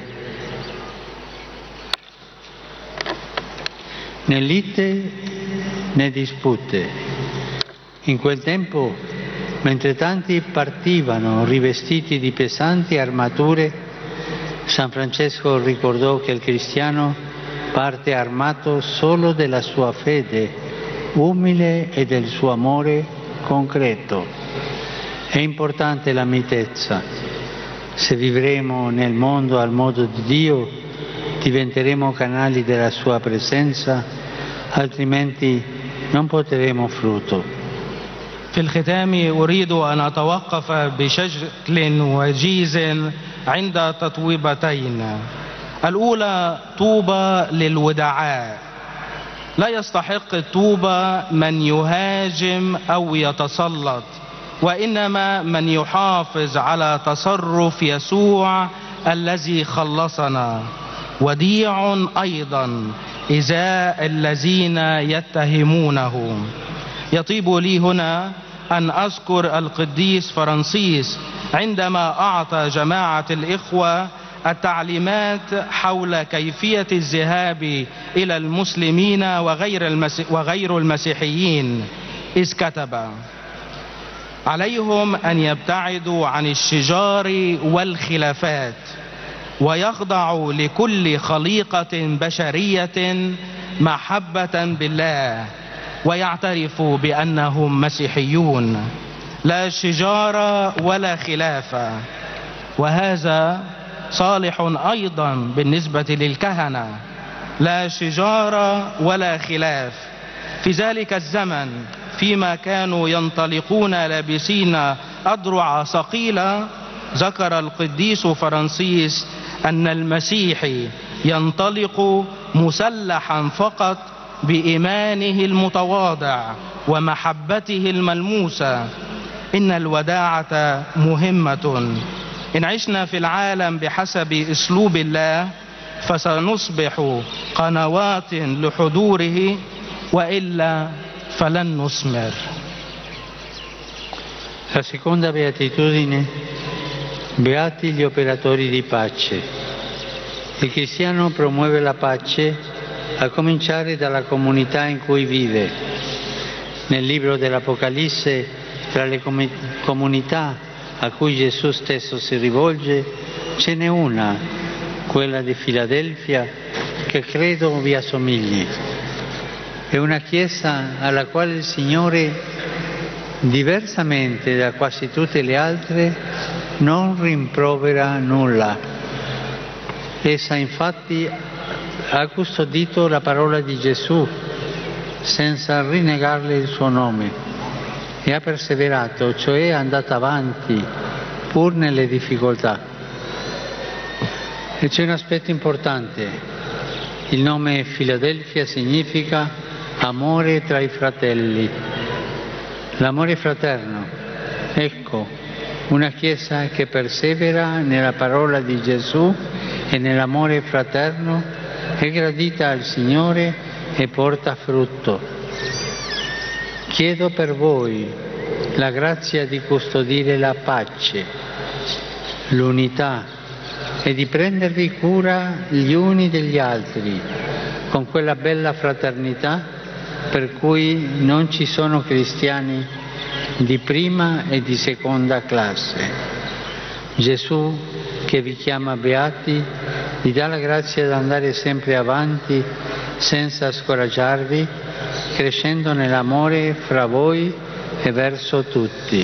Né lite né dispute. In quel tempo, mentre tanti partivano rivestiti di pesanti armature, San Francesco ricordò che il cristiano parte armato solo della sua fede umile e del suo amore concreto. È importante la mitezza. Se vivremo nel mondo al modo di Dio, diventeremo canali della sua presenza, altrimenti non porteremo frutto. في الختام أريد أن أتوقف بشكل وجيز عند تطويبتين. الأولى طوبى للودعاء. لا يستحق الطوبى من يهاجم أو يتسلط، وإنما من يحافظ على تصرف يسوع الذي خلصنا. وديع أيضا إزاء الذين يتهمونه. يطيب لي هنا أن أذكر القديس فرانسيس عندما أعطى جماعة الإخوة التعليمات حول كيفية الذهاب إلى المسلمين وغير المسيحيين، إذ كتب: عليهم أن يبتعدوا عن الشجار والخلافات ويخضعوا لكل خليقة بشرية محبة بالله، ويعترفوا بأنهم مسيحيون، لا شجار ولا خلافة. وهذا صالح أيضا بالنسبة للكهنة، لا شجار ولا خلاف. في ذلك الزمن فيما كانوا ينطلقون لابسين أدرع ثقيلة، ذكر القديس فرانسيس أن المسيحي ينطلق مسلحا فقط بإيمانه المتواضع ومحبته الملموسة. إن الوداعة مهمة. إن عشنا في العالم بحسب أسلوب الله فسنصبح قنوات لحضوره، وإلا فلن نثمر. La seconda beatitudine, beati gli operatori di pace. Il cristiano promuove la pace a cominciare dalla comunità in cui vive. Nel libro dell'Apocalisse, tra le comunità a cui Gesù stesso si rivolge, ce n'è una, quella di Filadelfia, che credo vi assomigli. È una chiesa alla quale il Signore, diversamente da quasi tutte le altre, non rimprovera nulla. Essa infatti ha custodito la parola di Gesù senza rinnegarle il suo nome e ha perseverato, cioè è andata avanti pur nelle difficoltà. E c'è un aspetto importante: il nome Filadelfia significa amore tra i fratelli, l'amore fraterno. Ecco, una Chiesa che persevera nella parola di Gesù e nell'amore fraterno è gradita al Signore e porta frutto. Chiedo per voi la grazia di custodire la pace, l'unità e di prendervi cura gli uni degli altri con quella bella fraternità per cui non ci sono cristiani di prima e di seconda classe. Gesù, che vi chiama beati, vi dà la grazia di andare sempre avanti senza scoraggiarvi, crescendo nell'amore fra voi e verso tutti.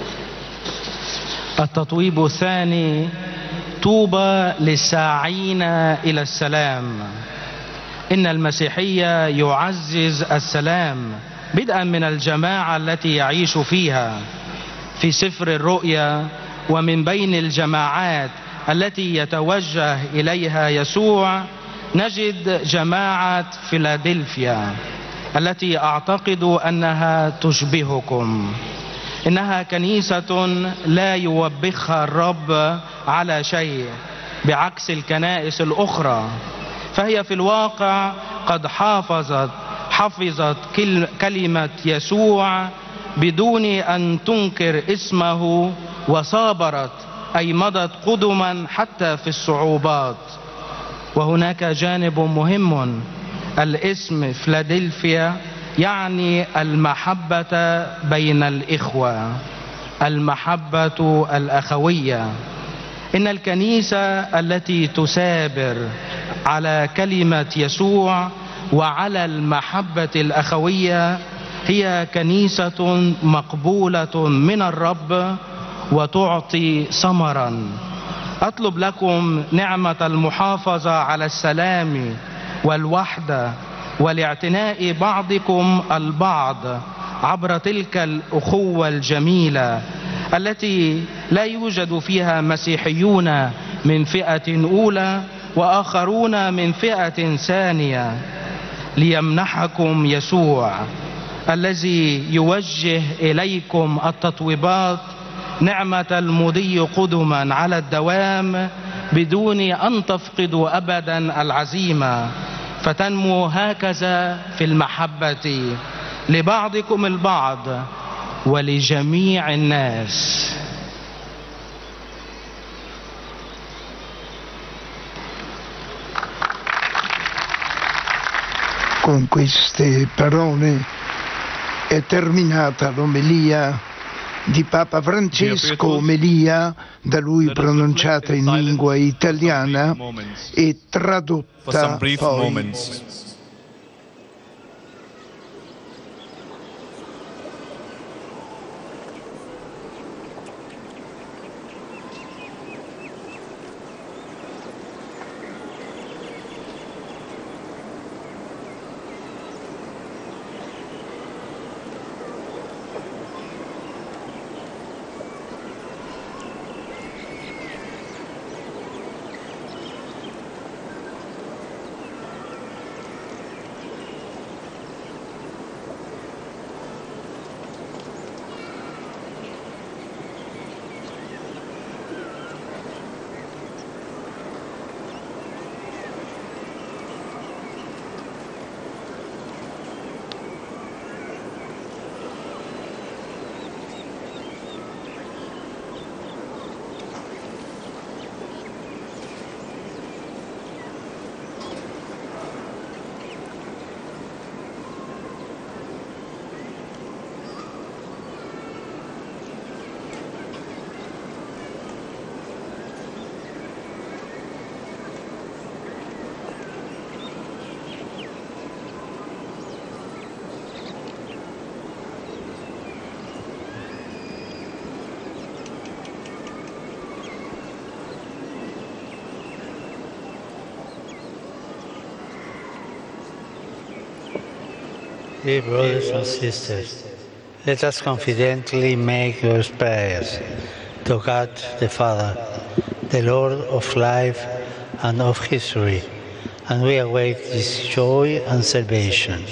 التطويب الثاني: طوبى للساعين إلى السلام. إن المسيحية يعزز السلام بدءا من الجماعة التي يعيش فيها. في سفر الرؤيا: ومن بين الجماعات التي يتوجه إليها يسوع نجد جماعة فيلادلفيا التي أعتقد أنها تشبهكم. إنها كنيسة لا يوبخها الرب على شيء بعكس الكنائس الأخرى، فهي في الواقع قد حفظت كلمة يسوع بدون أن تنكر اسمه، وصابرت أي مضت قدما حتى في الصعوبات. وهناك جانب مهم: الاسم فيلادلفيا يعني المحبة بين الإخوة، المحبة الأخوية. إن الكنيسة التي تثابر على كلمة يسوع وعلى المحبة الأخوية هي كنيسة مقبولة من الرب وتعطي ثمرا. أطلب لكم نعمة المحافظة على السلام والوحدة والاعتناء بعضكم البعض عبر تلك الأخوة الجميلة التي لا يوجد فيها مسيحيون من فئة أولى وآخرون من فئة ثانية، ليمنحكم يسوع الذي يوجه إليكم التطويبات نعمة المضي قدما على الدوام بدون أن تفقدوا أبدا العزيمة، فتنمو هكذا في المحبة لبعضكم البعض ولجميع الناس. Con queste parole è terminata l'omelia di Papa Francesco, omelia da lui pronunciata in lingua italiana e tradotta poi. Dear brothers and sisters, let us confidently make your prayers to God the Father, the Lord of life and of history, and we await His joy and salvation.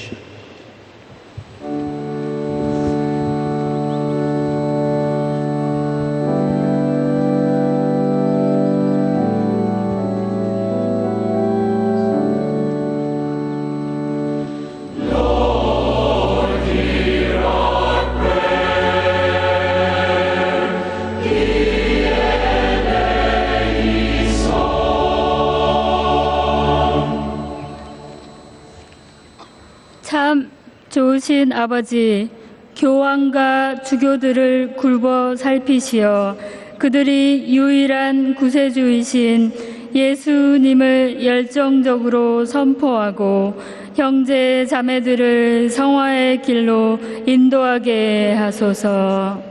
참 좋으신 아버지, 교황과 주교들을 굴보 살피시어 그들이 유일한 구세주이신 예수님을 열정적으로 선포하고 형제 자매들을 성화의 길로 인도하게 하소서.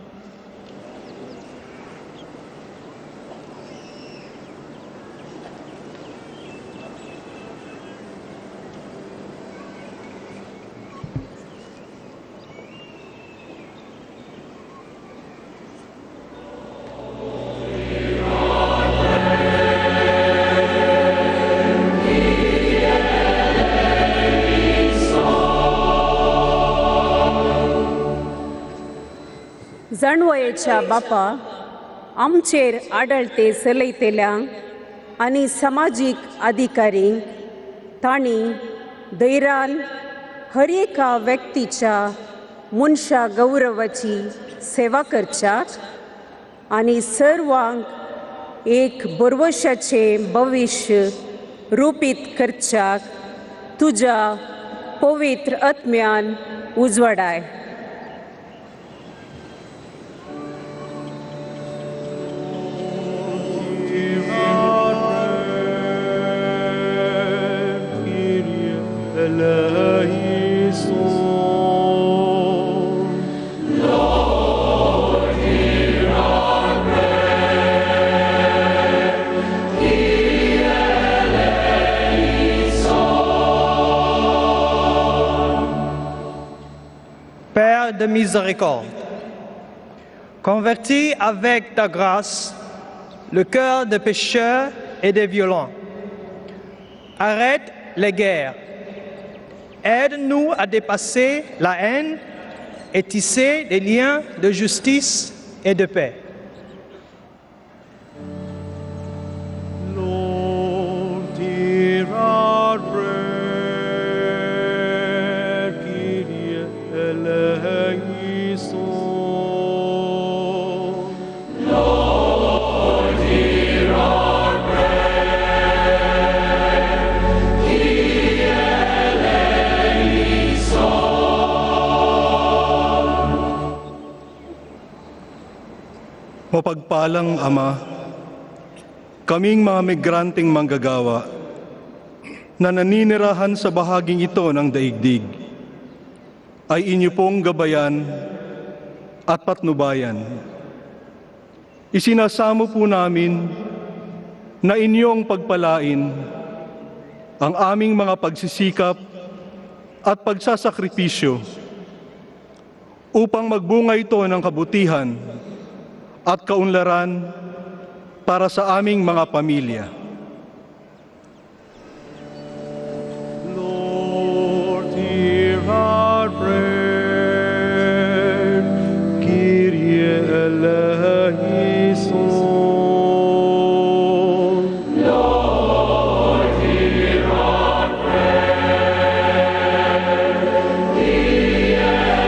जाणवयेच्या बापा, आमचेर आडळते चलयतेल्या आनी समाजीक अधिकारींक तांणी धैर्यान हर एका व्यक्तीच्या मनशा गौरवाची सेवा करच्याक आनी सर्वांक एक बरवशाचें भविश्य रूपीत करच्याक तुज्या पवित्र आत्म्यान उजवाडाय. Père de miséricorde, convertis avec ta grâce le cœur des pécheurs et des violents. Arrête les guerres. Aide-nous à dépasser la haine et tisser des liens de justice et de paix. Lord, hear our prayer. Kyrie eleison. Lord, hear our prayer. Kyrie eleison. Mapagpalang Ama, kaming mga migranteng manggagawa na naninirahan sa bahaging ito ng daigdig ay inyo pong gabayan at patnubayan. Isinasamo po namin na inyong pagpalain ang aming mga pagsisikap at pagsasakripisyo upang magbunga ito ng kabutihan at kaunlaran para sa aming mga pamilya. Lord, hear our prayer. Kyrie eleison. Lord, hear our prayer. Kyrie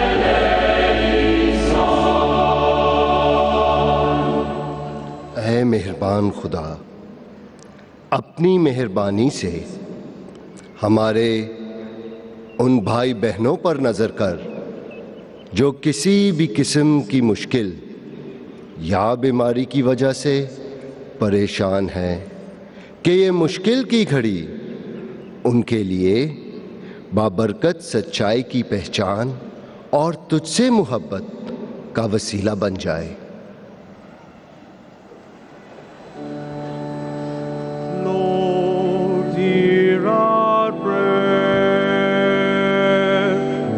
eleison. ऐ मेहरबान खुदा, अपनी मेहरबानी से हमारे उन भाई बहनों पर नज़र कर जो किसी भी किस्म की मुश्किल या बीमारी की वजह से परेशान हैं, कि ये मुश्किल की घड़ी उनके लिए बाबरकत सच्चाई की पहचान और तुझसे मोहब्बत का वसीला बन जाए। Lord, hear our prayer.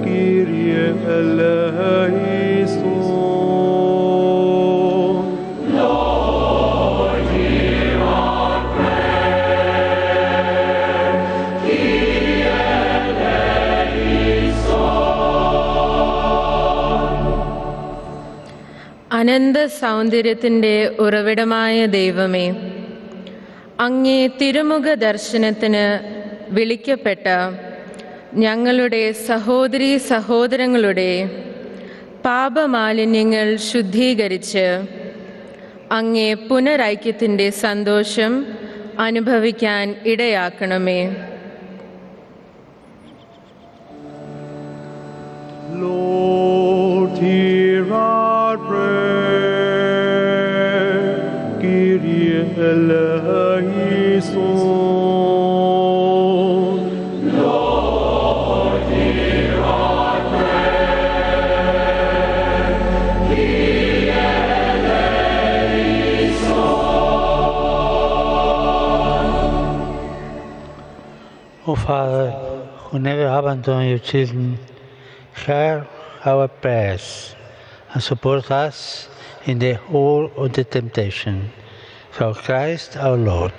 അനന്ത സൗന്ദര്യത്തിൻ്റെ ഉറവിടമായ ദൈവമേ, അങ്ങേ തിരുമുഖ ദർശനത്തിന് വിളിക്കപ്പെട്ട ഞങ്ങളുടെ സഹോദരീ സഹോദരങ്ങളുടെ പാപമാലിന്യങ്ങൾ ശുദ്ധീകരിച്ച് അങ്ങേ പുനരൈക്യത്തിൻ്റെ സന്തോഷം അനുഭവിക്കാൻ ഇടയാക്കണമേ. Lord, hear our prayer. Kyrie eleison. Lord, hear our prayer. Kyrie eleison. O Father, who never abandon your children, hear our prayers and support us in the whole of the temptation. Through Christ our Lord.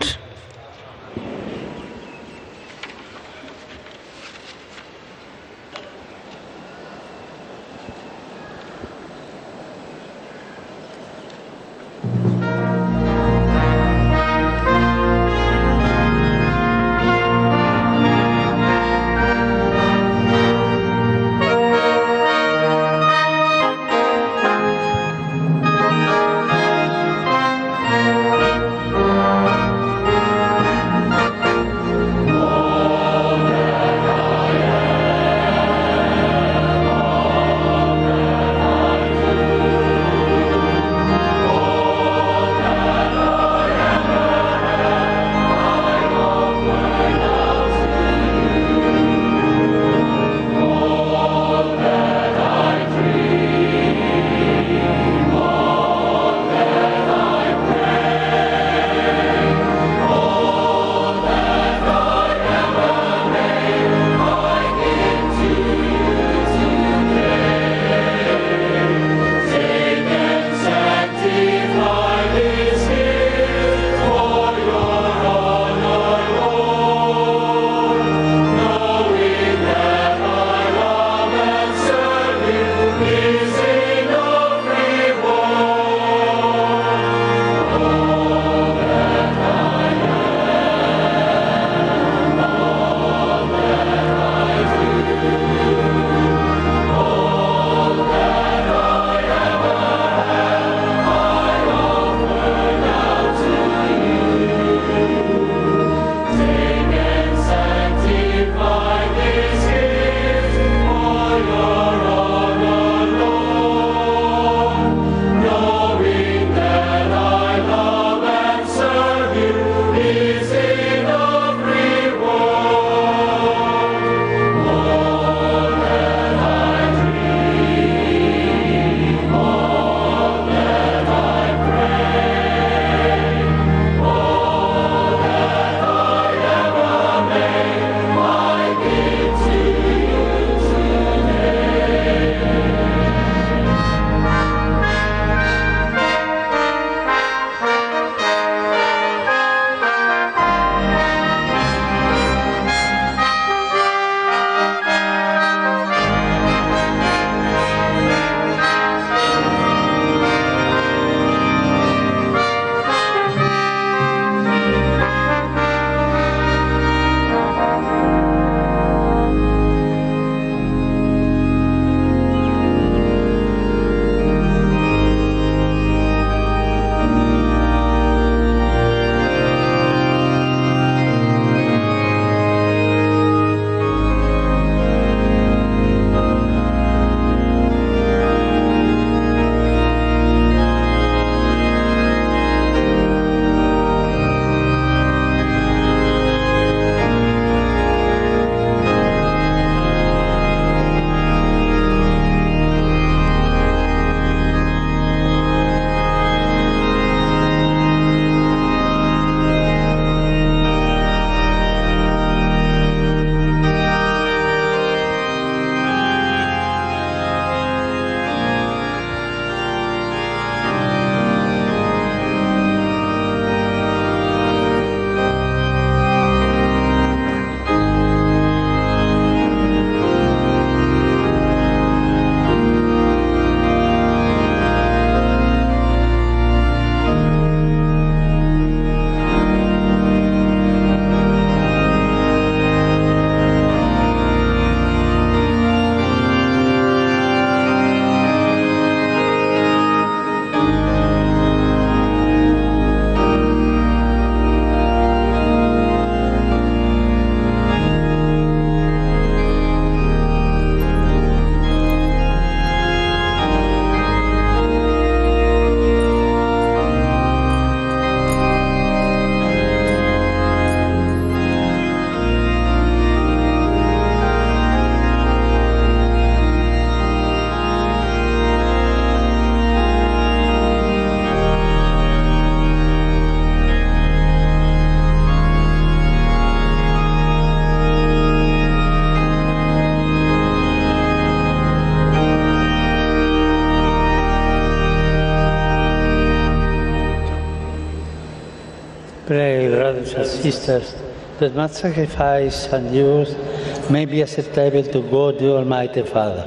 Pray, brothers and sisters, that my sacrifice and yours may be acceptable to God, the Almighty Father.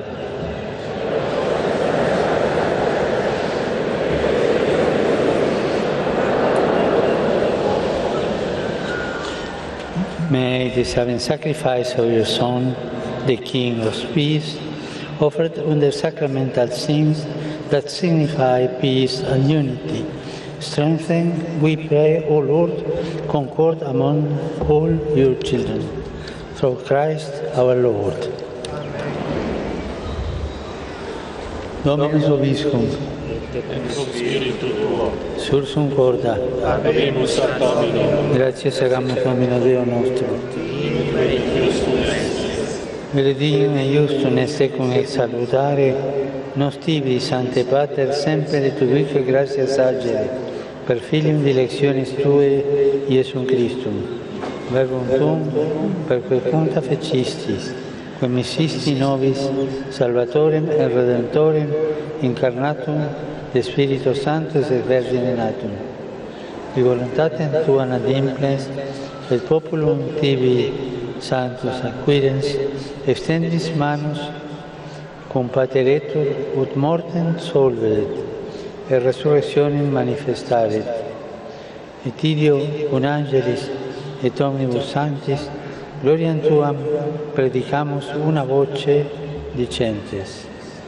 May the saving sacrifice of your Son, the King of peace, offered under sacramental scenes that signify peace and unity, strengthen, we pray, O Lord, concord among all your children. Through Christ our Lord. Dominus vobiscum. Sursum corda. Habemus ad Domino. Gratias agamus Domino Deo nostro. Benedictum et iustum est secum et salutare, nos tibi, Sancte Pater, sempre et ubique gratias agere, per filium dilectionis Tue, Iesum Christum, verbum Tuum, per quecunta fecistis, quem missisti nobis, Salvatorem et Redemptorem, incarnatum, de Spiritus Sanctus et Virgine natum. Di voluntatem Tua adimplens, et populum Tibi Sanctus acquirens, extendis manus, compateretur, ut mortem solveret, et resurrectionem manifestaret. Et ideo un angelis et omnibus sanctis, gloriam Tuam predicamus una voce dicentes.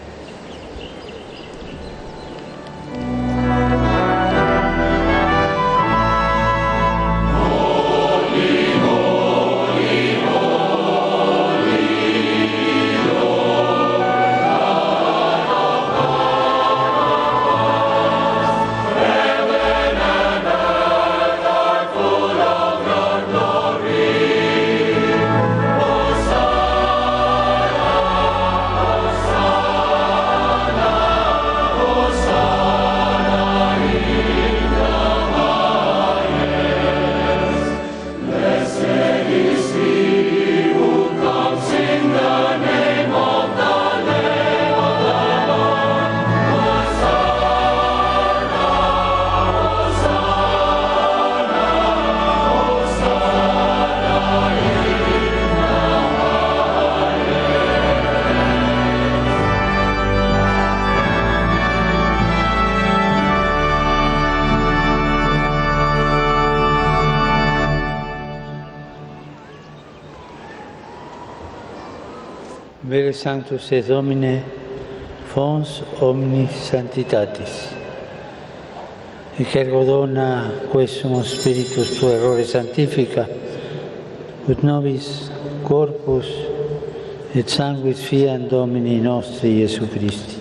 Vere Sanctus et Domine, fons omnis sanctitatis. Et ergo dona quesum Spiritus Tuo errore sanctifica, ut nobis corpus et sanguis fiat Domini nostri Iesu Christi.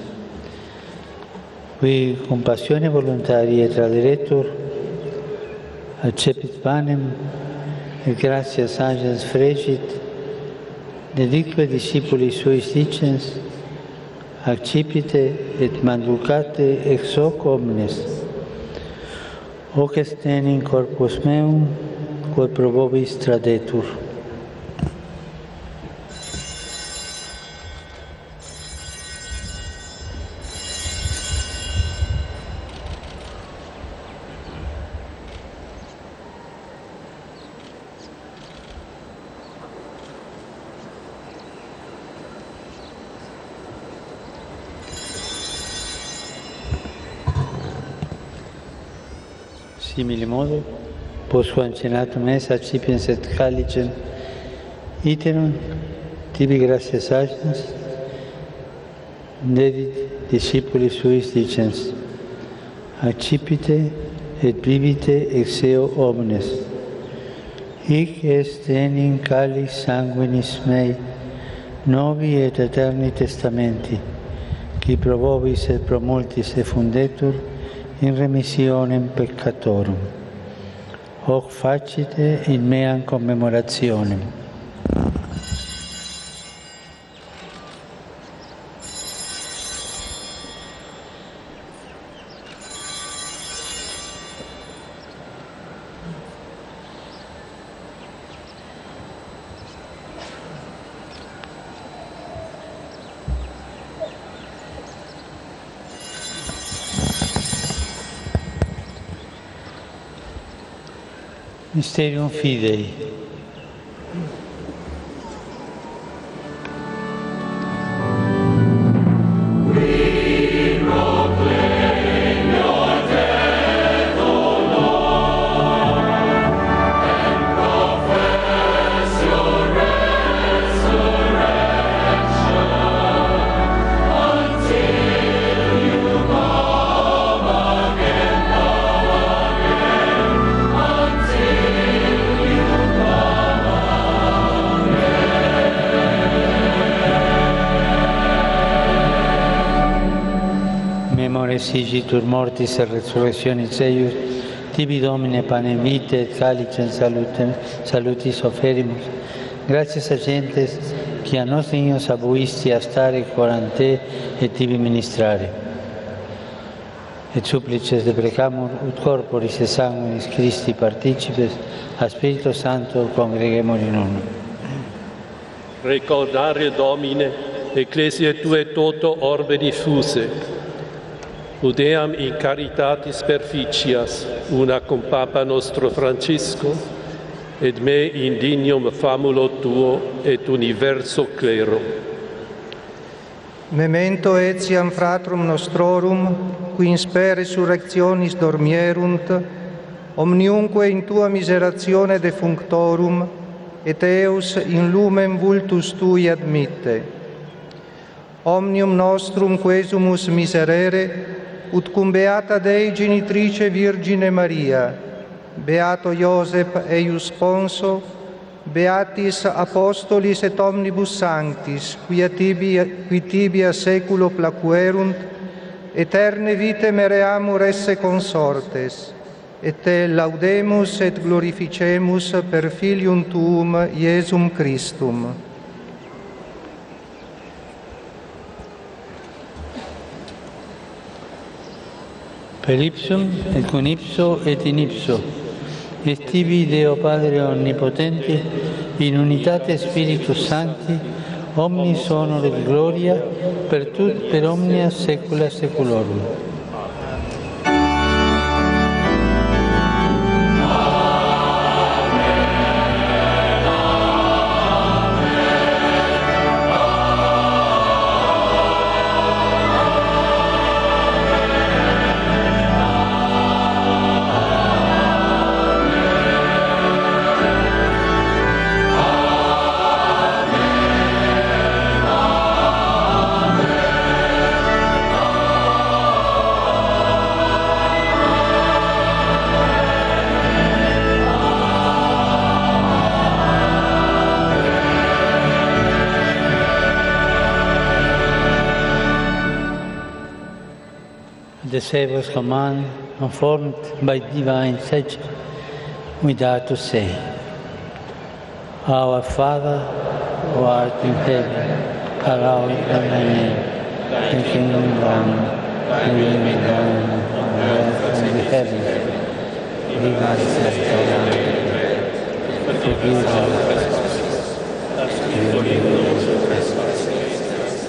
Qui con passione voluntaria traderetur, accepit panem, et gratias agens fregit, dedique discipuli suis dicens, accipite et manducate ex hoc omnes, hoc est in corpus meum, quod pro vobis tradetur. Simile modo, postquam cenatum es, accipiens et calicem, iterum tibi gratias agens, dedit discipuli suis dicens, accipite et bibite ex eo omnes. Hic est enim calis sanguinis mei, novi et eterni testamenti, qui pro vobis et pro multis effundetur in remissionem peccatorum. Hoc facite in meam commemorationem. Mysterium Fidei. Sigitur mortis et resurrectionis eius, tibi Domine panem vitae et calicem salutis oferimus, gratias agentes qui a nos niños abuisti a stare quarante et tibi ministrare. Et supplices deprecamur ut corporis et sanguinis Christi participes, a Spiritu Sancto congregemur in unum. Recordare Domine, Ecclesiae Tue toto orbe diffuse, Udeam in caritatis perficias, una cum Papa nostro Francisco, et me indignum famulo Tuo et universo clero. Memento etiam fratrum nostrorum, qui in spe resurrectionis dormierunt, omniumque in Tua miseratione defunctorum, et eus in lumen vultus Tui admitte. Omnium nostrum quesumus miserere, ut cum beata Dei genitrice Virgine Maria, beato Iosep eius sponso, beatis apostolis et omnibus sanctis, qui tibia seculo placuerunt, eterne vite mereamur esse consortes, et te laudemus et glorificemus per Filium Tuum, Iesum Christum. Per ipsum et con ipso et in ipso, et tibi Deo Padre Onnipotente, in unitate Spiritus Sancti, omnis honor et gloria, per omnia saecula saeculorum. The Saviour's command, informed by divine sagesse, we dare to say, Our Father, who art in heaven, hallowed be thy name. Thy kingdom come, thy will be done on earth as in heaven. Give us our daily bread, forgive our trespasses, as we forgive those who trespass against us.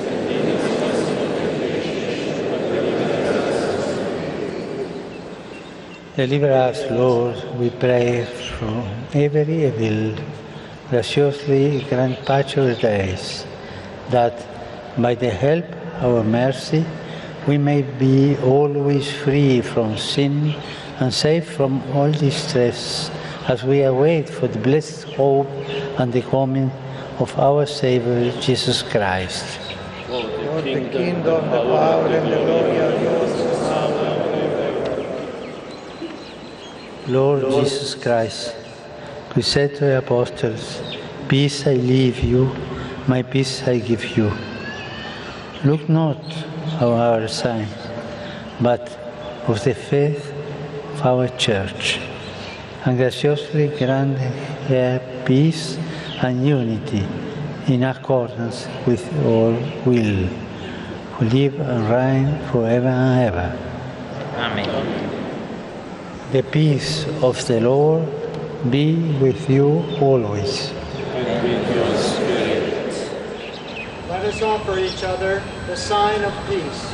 Deliver us, Lord, we pray, from every evil. Graciously grant pacious days, that by the help of our mercy we may be always free from sin and safe from all distress, as we await for the blessed hope and the coming of our Savior, Jesus Christ. Lord, the kingdom, the power, and the glory are yours. Lord Jesus Christ, who said to the apostles, Peace I leave you, my peace I give you. Look not on our sign, but of the faith of our Church, and graciously grant her peace and unity in accordance with your will, who live and reign forever and ever. Amen. The peace of the Lord be with you always. And with your spirit. Let us offer each other the sign of peace.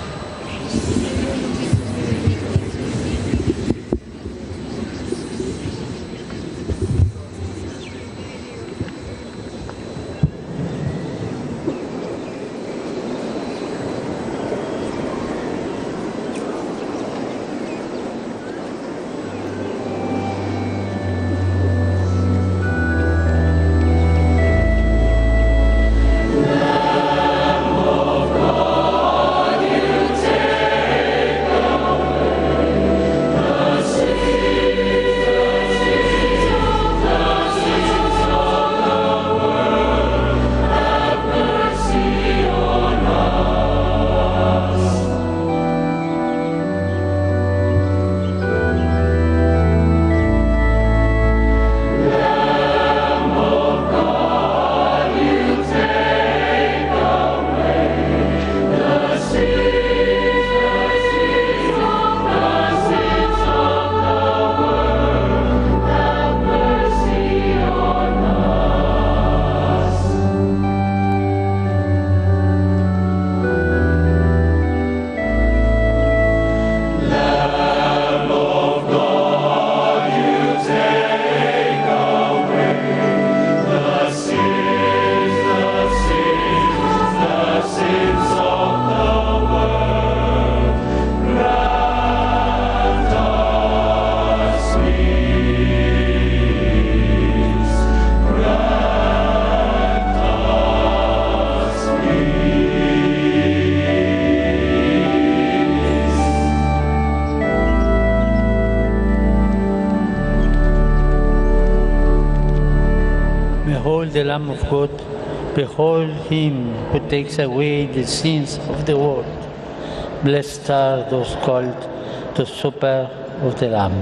Behold the Lamb of God, behold him who takes away the sins of the world. Blessed are those called to the supper of the Lamb.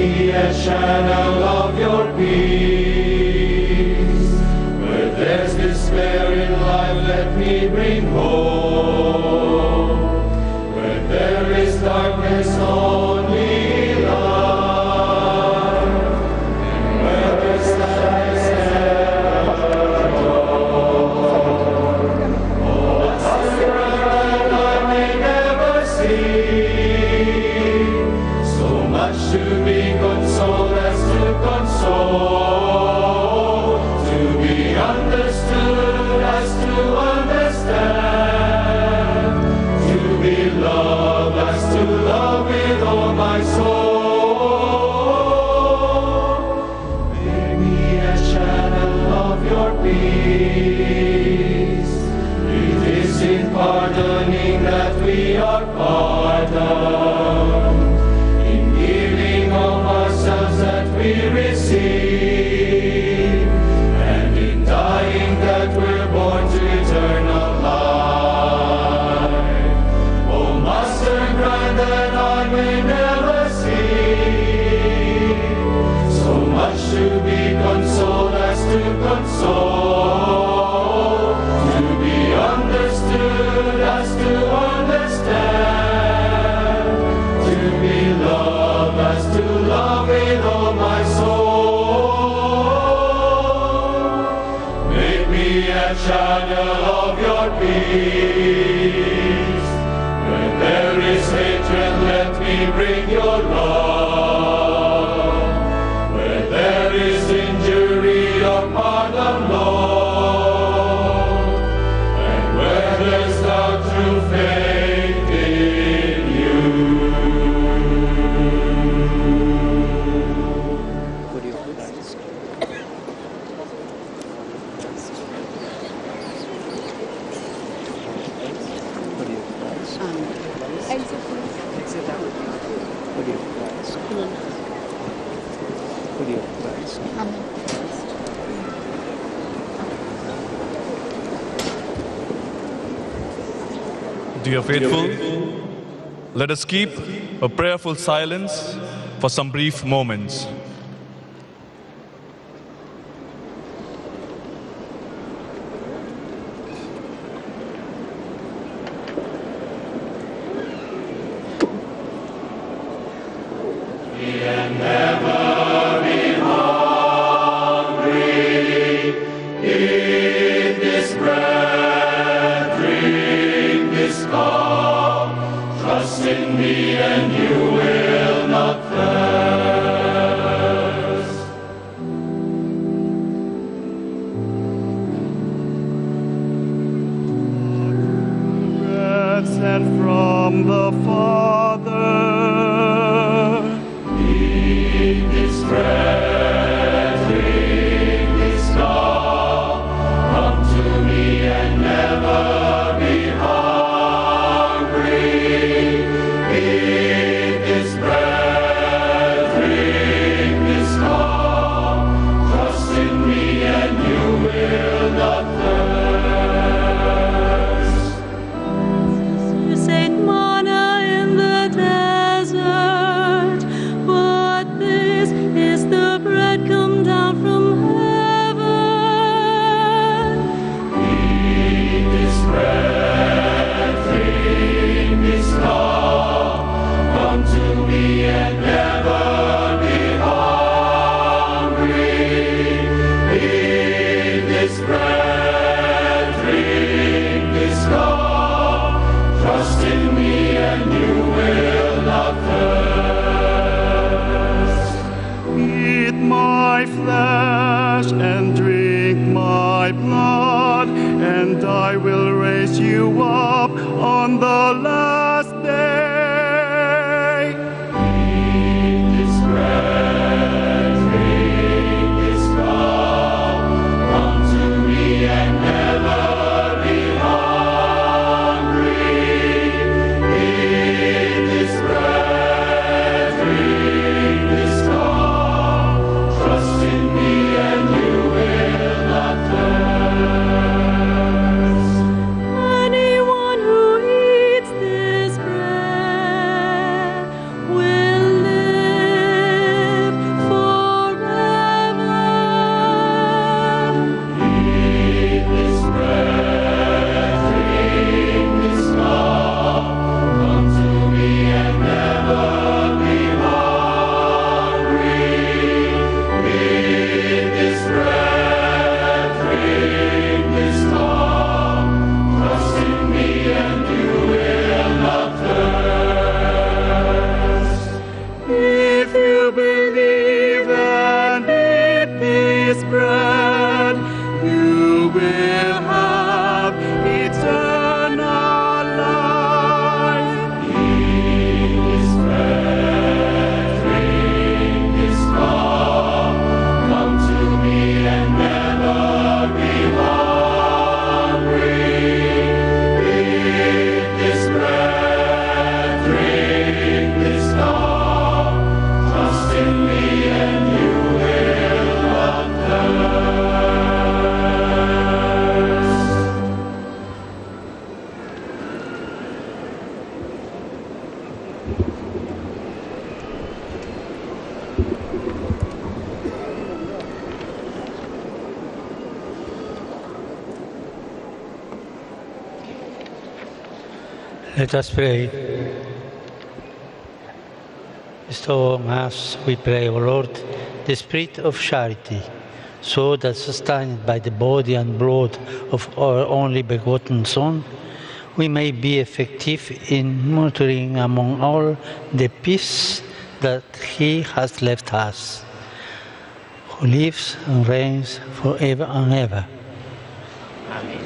me a channel of your peace. Where there's despair in life, let me bring hope. Where there is darkness, only light. And where there's sadness, never joy. Oh, what's the ground that I may never see? So much to be consoled as to console, to be understood as to understand, to be loved as to love with all my soul. Make me a channel of your peace. It is in pardoning that we are pardoned, in giving of ourselves that we receive, and in dying that we're born to eternal life. Oh, Master, grant that I may never see so much to be consoled as to console, to be understood as to understand, to be loved as to love with all my soul. Make me a channel of your peace. Where there is hatred, let me bring your love. Where there is injury, your pardon, Lord. And where there's doubt, true faith in you. Dear faithful, let us keep a prayerful silence for some brief moments. Trust in me and you will not thirst. Bread sent from the Father. Eat this bread, drink this cup. Come to me and never be hungry. Eat this bread, drink this cup. Trust in me and you will not thirst. You ate manna in the desert, but this is the bread come down from heaven. Eat this bread, drink this cup. Come to me and never be hungry. Eat this bread, drink this cup. Trust in me and you will not thirst. Eat my flesh and drink my blood, and I will raise you up on the last day. Eat this bread, drink this cup. Come to me and never be hungry. Eat this bread, drink this cup. Trust in me and you will not thirst. Anyone who eats this bread Let us pray. Bestow on us, we pray, O Lord, the spirit of charity, so that sustained by the body and blood of our only begotten Son, we may be effective in nurturing among all the peace that He has left us, who lives and reigns forever and ever. Amen.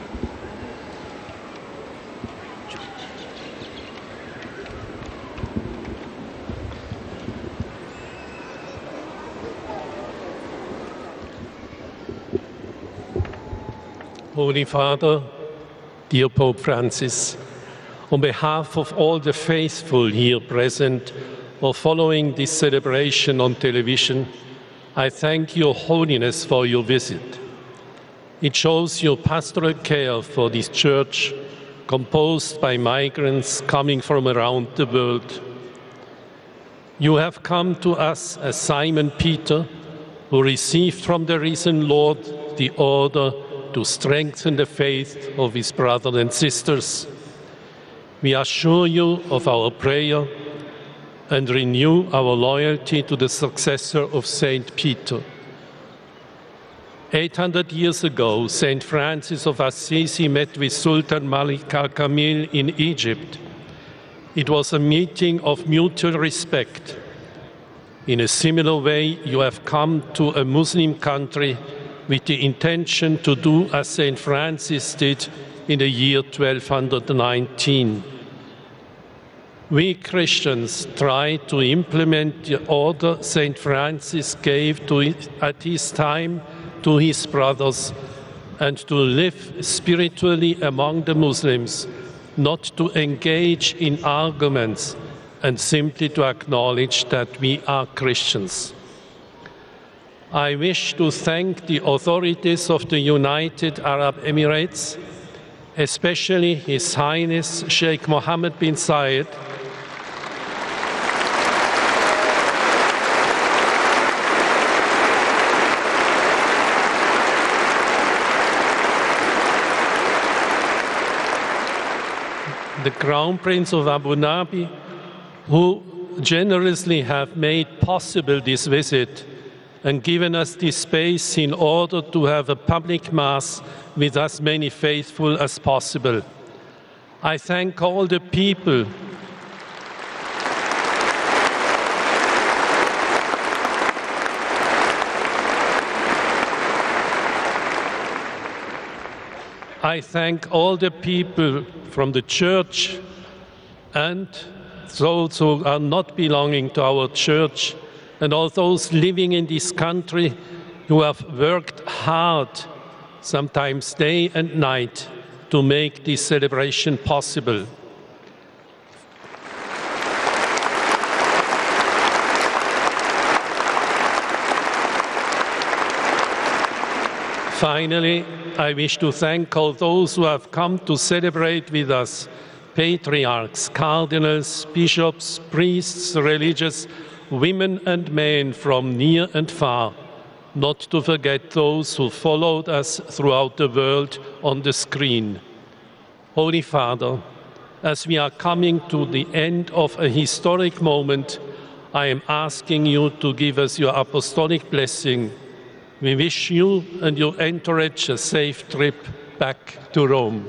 Holy Father, dear Pope Francis, on behalf of all the faithful here present or following this celebration on television, I thank Your Holiness for your visit. It shows your pastoral care for this church, composed by migrants coming from around the world. You have come to us as Simon Peter, who received from the risen Lord the order to strengthen the faith of his brothers and sisters. We assure you of our prayer and renew our loyalty to the successor of Saint Peter. 800 years ago, Saint Francis of Assisi met with Sultan Malik al-Kamil in Egypt. It was a meeting of mutual respect. In a similar way, you have come to a Muslim country with the intention to do as Saint Francis did in the year 1219. We Christians try to implement the order Saint Francis gave at his time to his brothers and to live spiritually among the Muslims, not to engage in arguments and simply to acknowledge that we are Christians. I wish to thank the authorities of the United Arab Emirates, especially His Highness Sheikh Mohammed bin Zayed, the Crown Prince of Abu Dhabi, who generously have made possible this visit and given us this space in order to have a public Mass with as many faithful as possible. I thank all the people from the Church and those who are not belonging to our Church, and all those living in this country who have worked hard, sometimes day and night, to make this celebration possible. Finally, I wish to thank all those who have come to celebrate with us, patriarchs, cardinals, bishops, priests, religious, women and men from near and far, not to forget those who followed us throughout the world on the screen. Holy Father, as we are coming to the end of a historic moment, I am asking you to give us your apostolic blessing. We wish you and your entourage a safe trip back to Rome.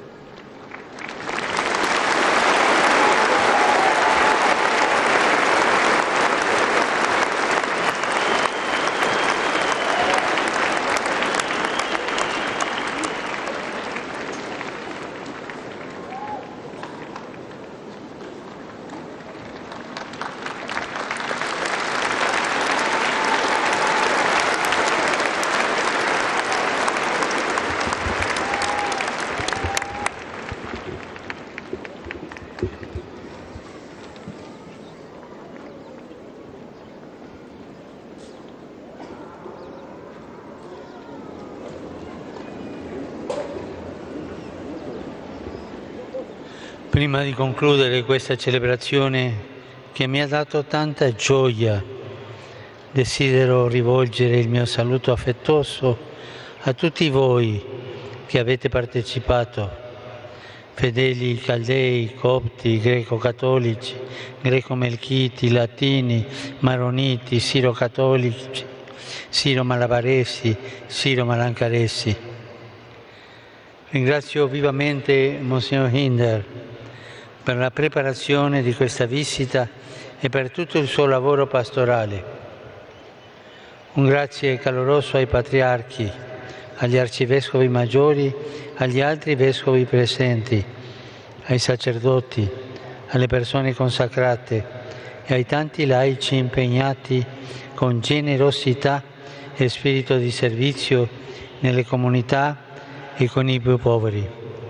Prima di concludere questa celebrazione che mi ha dato tanta gioia, desidero rivolgere il mio saluto affettuoso a tutti voi che avete partecipato fedeli caldei, copti, greco-cattolici, greco-melchiti, latini, maroniti, siro-cattolici, siro-malabaresi, siro-malancaresi. Ringrazio vivamente Monsignor Hinder per la preparazione di questa visita e per tutto il suo lavoro pastorale. Un grazie caloroso ai patriarchi, agli arcivescovi maggiori, agli altri vescovi presenti, ai sacerdoti, alle persone consacrate e ai tanti laici impegnati con generosità e spirito di servizio nelle comunità e con i più poveri.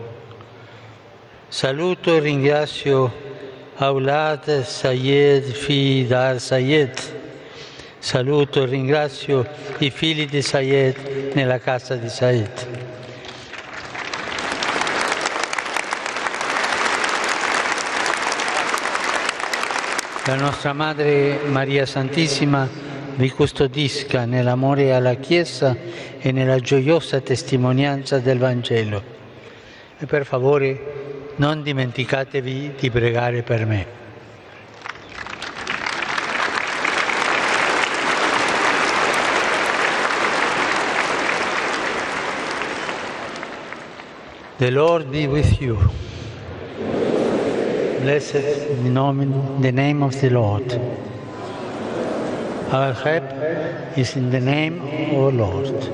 Saluto e ringrazio Aulad Sayed Fi Dar Sayed. Saluto e ringrazio i figli di Sayed nella casa di Sayed. La nostra Madre Maria Santissima vi custodisca nell'amore alla Chiesa e nella gioiosa testimonianza del Vangelo. E per favore non dimenticatevi di pregare per me. The Lord be with you. Blessed in the name of the Lord. Our help is in the name of our Lord.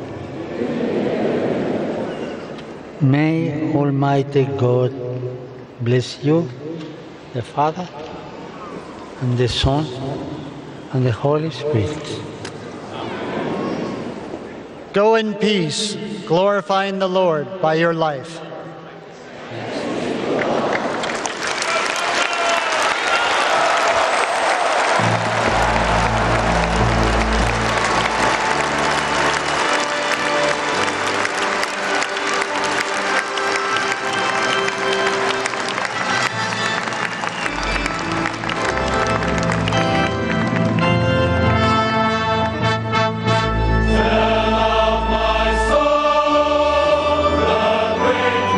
May Almighty God bless you, the Father, and the Son, and the Holy Spirit. Go in peace, glorifying the Lord by your life. Of my soul, the great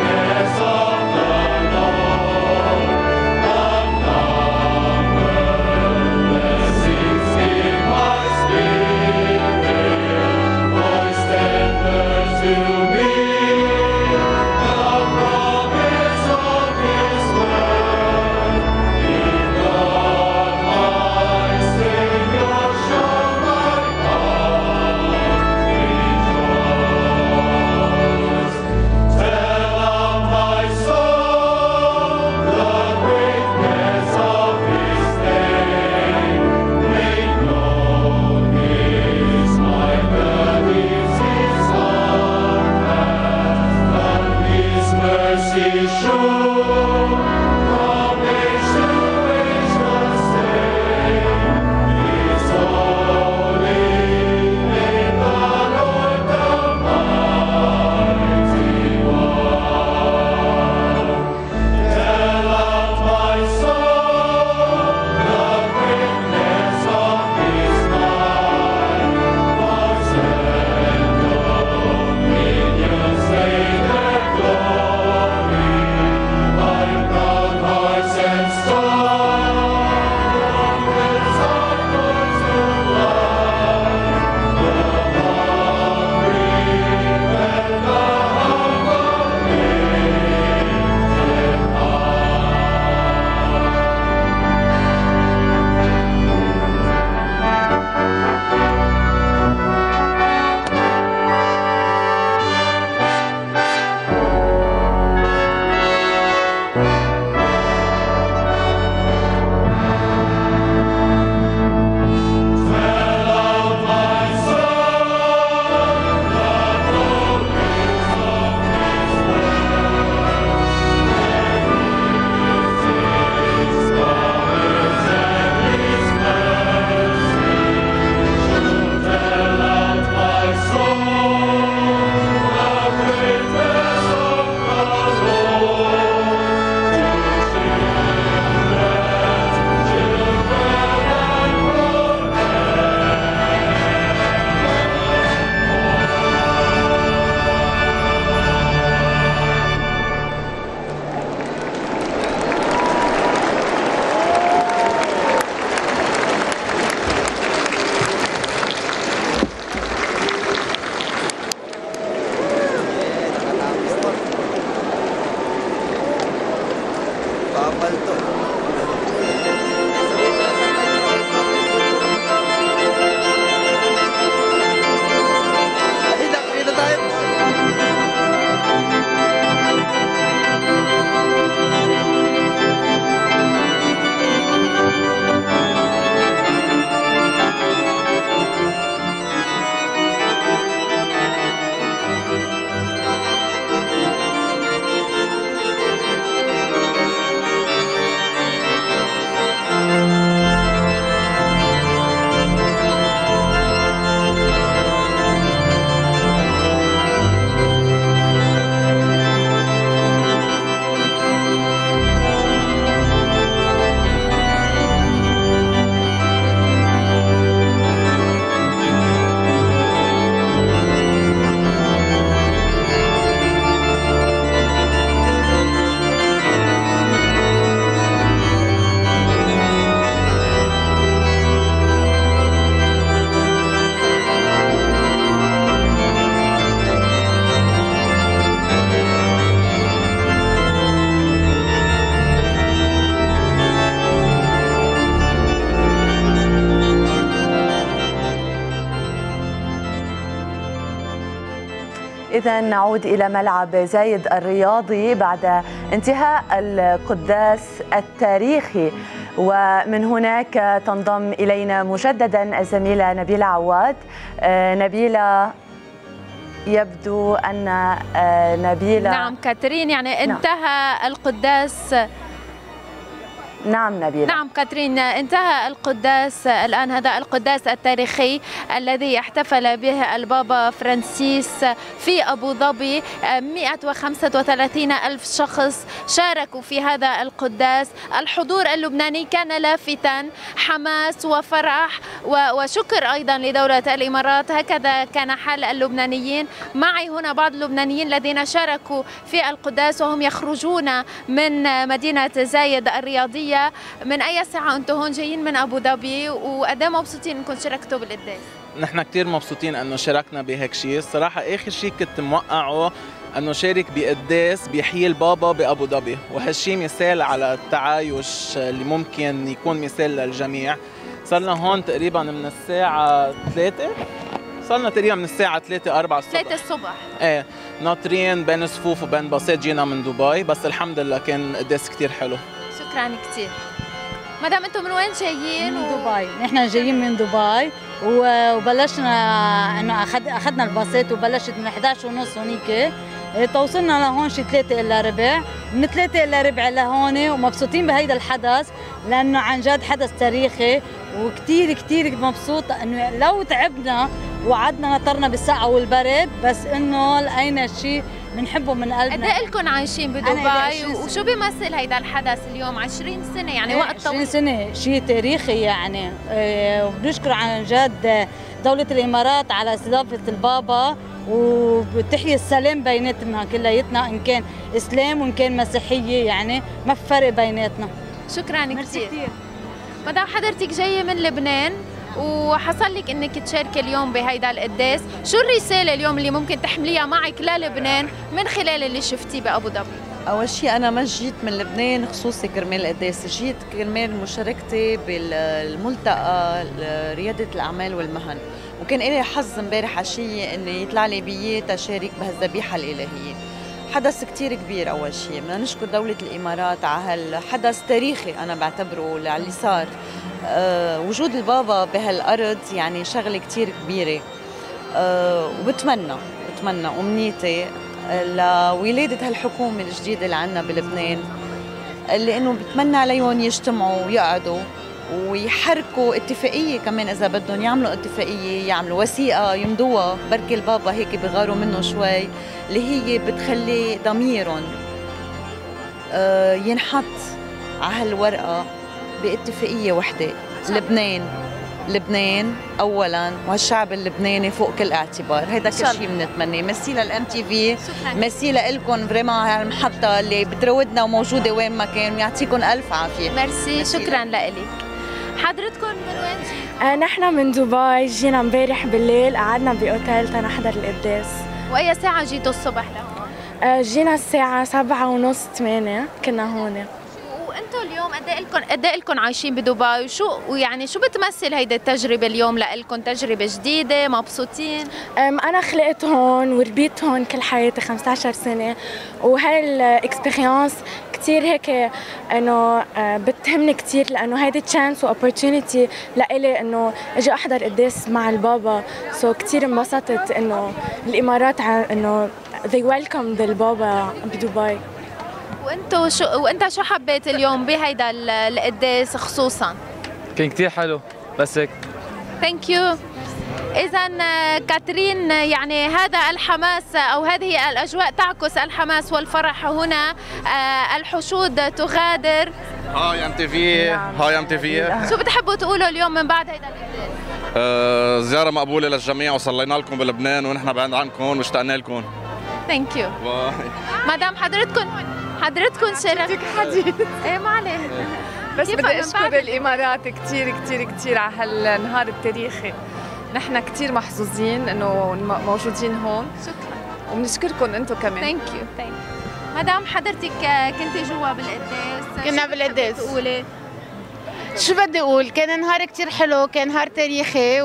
إذا نعود إلى ملعب زايد الرياضي بعد انتهاء القداس التاريخي، ومن هناك تنضم إلينا مجددا الزميلة نبيلة عواد. نبيلة، يبدو أن نبيلة نعم كاترين، يعني انتهى القداس. نعم نبيلة. نعم كاترين، انتهى القداس الآن، هذا القداس التاريخي الذي احتفل به البابا فرانسيس في أبو ظبي. 135 ألف شخص شاركوا في هذا القداس. الحضور اللبناني كان لافتا، حماس وفرح وشكر أيضا لدولة الإمارات. هكذا كان حال اللبنانيين. معي هنا بعض اللبنانيين الذين شاركوا في القداس وهم يخرجون من مدينة زايد الرياضية. من أي ساعة أنتم هون جايين من أبو ظبي، وقد ايه مبسوطين أنكم شاركتوا بالقداس؟ نحن كتير مبسوطين أنه شاركنا بهيك شيء. الصراحة آخر شيء كنت موقعه أنه شارك بقداس بيحيي البابا بأبو ظبي، وهالشيء مثال على التعايش اللي ممكن يكون مثال للجميع. صرنا هون تقريبا من الساعة 3، صرنا تقريبا من الساعة 3-4 الصبح. 3 الصبح. ايه، ناطرين بين صفوف وبين باصات. جينا من دبي، بس الحمد لله كان قداس كتير حلو. شكرا كثير. مدام انتم من وين جايين؟ من دبي. نحن جايين من دبي وبلشنا انه اخذنا الباصات وبلشت من 11:30 هونيك. توصلنا لهون شي 3:15. من 3:15 لهون، ومبسوطين بهيدا الحدث لانه عن جد حدث تاريخي، وكثير كثير مبسوطه انه لو تعبنا وقعدنا نطرنا بالسقعه والبرد، بس انه لقينا شيء بنحبه من قلبنا. قد ايه لكم عايشين بدبي وشو بيمثل هيدا الحدث اليوم؟ 20 سنة يعني وقت طويل. 20 سنة شيء تاريخي يعني. وبنشكر عن جد دولة الإمارات على استضافة البابا، وبتحيي السلام بيناتنا كلياتنا، إن كان إسلام وإن كان مسيحية، يعني ما في فرق بيناتنا. شكرا كثير. مدام حضرتك جاية من لبنان وحصل لك انك تشاركي اليوم بهيدا القداس، شو الرساله اليوم اللي ممكن تحمليها معك للبنان من خلال اللي شفتيه بابو ظبي؟ اول شيء انا ما جيت من لبنان خصوصي كرمال القداس، جيت كرمال مشاركتي بالملتقى رياده الاعمال والمهن، وكان لي حظ امبارح عشيه اني يطلع لي بيي تشارك بهالذبيحه الالهيه. حدث كتير كبير. أول شيء بدنا نشكر دولة الإمارات على هالحدث تاريخي أنا بعتبره على اللي صار. وجود البابا بهالأرض يعني شغلة كتير كبيرة. وبتمنى أمنيتي لولادة هالحكومة الجديدة اللي عنا بلبنان، اللي إنه بتمنى عليهم يجتمعوا ويقعدوا ويحركوا اتفاقية كمان إذا بدهم يعملوا اتفاقية، يعملوا وثيقة يمضوها، بركي البابا هيك بغاروا منه شوي، اللي هي بتخلي ضميرهم ينحط على هالورقة باتفاقية وحدة. لبنان أولاً، وهالشعب اللبناني فوق كل اعتبار. هيدا كل شيء بنتمناه. ميرسي للام تي في، ميرسي لكم فريمون هالمحطة اللي بتروضنا وموجودة وين ما كان، ويعطيكم ألف عافية. ميرسي. شكراً لك. حضرتكم من وين جيتوا؟ نحن من دبي، جينا امبارح بالليل، قعدنا بأوتيل تنحضر القداس. وأي ساعة جيتوا الصبح لهون؟ جينا الساعة 7:30-8 كنا هون. وانتم اليوم قد ايه لكم عايشين بدبي؟ شو بتمثل هيدي التجربة اليوم لكم؟ تجربة جديدة، مبسوطين؟ أنا خلقت هون وربيت هون كل حياتي 15 سنة، وهاي الاكسبيرينس كتير هيك انه بتهمني كتير، لانه هيدي تشانس واوبورتونيتي لإلي انه اجي احضر قداس مع البابا. كتير انبسطت انه الامارات انه they welcomed البابا بدبي. وانت شو حبيت اليوم بهيدا القداس خصوصا؟ كان كتير حلو بس هيك. ثانك يو. إذا كاترين، يعني هذا الحماس أو هذه الأجواء تعكس الحماس والفرح هنا. الحشود تغادر. هاي ام تي في. هاي ام تي في. شو بتحبوا تقولوا اليوم من بعد هيدا القداس؟ زيارة مقبولة للجميع، وصلينا لكم بلبنان ونحن بعيد عنكم واشتقنا لكم. ثانك يو. باي. مدام حضرتكم شاركتوا حديث. ايه ما عليه. بس بدي اشكر الامارات كثير كثير كثير على هالنهار التاريخي. نحن كثير محظوظين انه موجودين هون. شكرا. وبنشكركم انتم كمان. ثانك يو. مدام حضرتك كنتي جوا بالقداس؟ كنا بالقداس. تقولي شو بدي اقول، كان نهار كتير حلو، كان نهار تاريخي.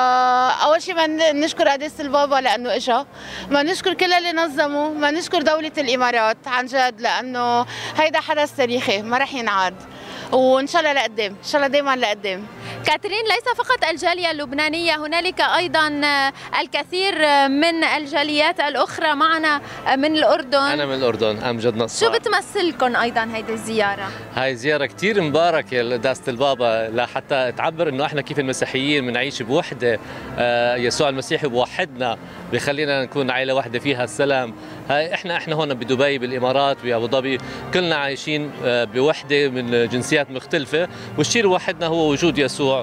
واول شيء بدنا نشكر قداسة البابا لانه اجى، بدنا نشكر كل اللي نظموا، بدنا نشكر دولة الامارات عن جد لانه هيدا حدث تاريخي ما رح ينعاد، وان شاء الله لقدام، ان شاء الله دائما لقدام. كاترين، ليس فقط الجالية اللبنانية، هنالك أيضا الكثير من الجاليات الأخرى معنا من الأردن. أنا من الأردن، أمجد نصار. شو بتمثلكم أيضا هيدي الزيارة؟ هاي زيارة كتير مباركة لقداسة البابا، لحتى تعبر إنه إحنا كيف المسيحيين بنعيش بوحدة. يسوع المسيح بوحدنا، بخلينا نكون عائلة واحدة فيها السلام. هاي إحنا هون بدبي بالإمارات بأبو ظبي كلنا عايشين بوحدة من جنسيات مختلفة، والشيء اللي وحدنا هو وجود يسوع،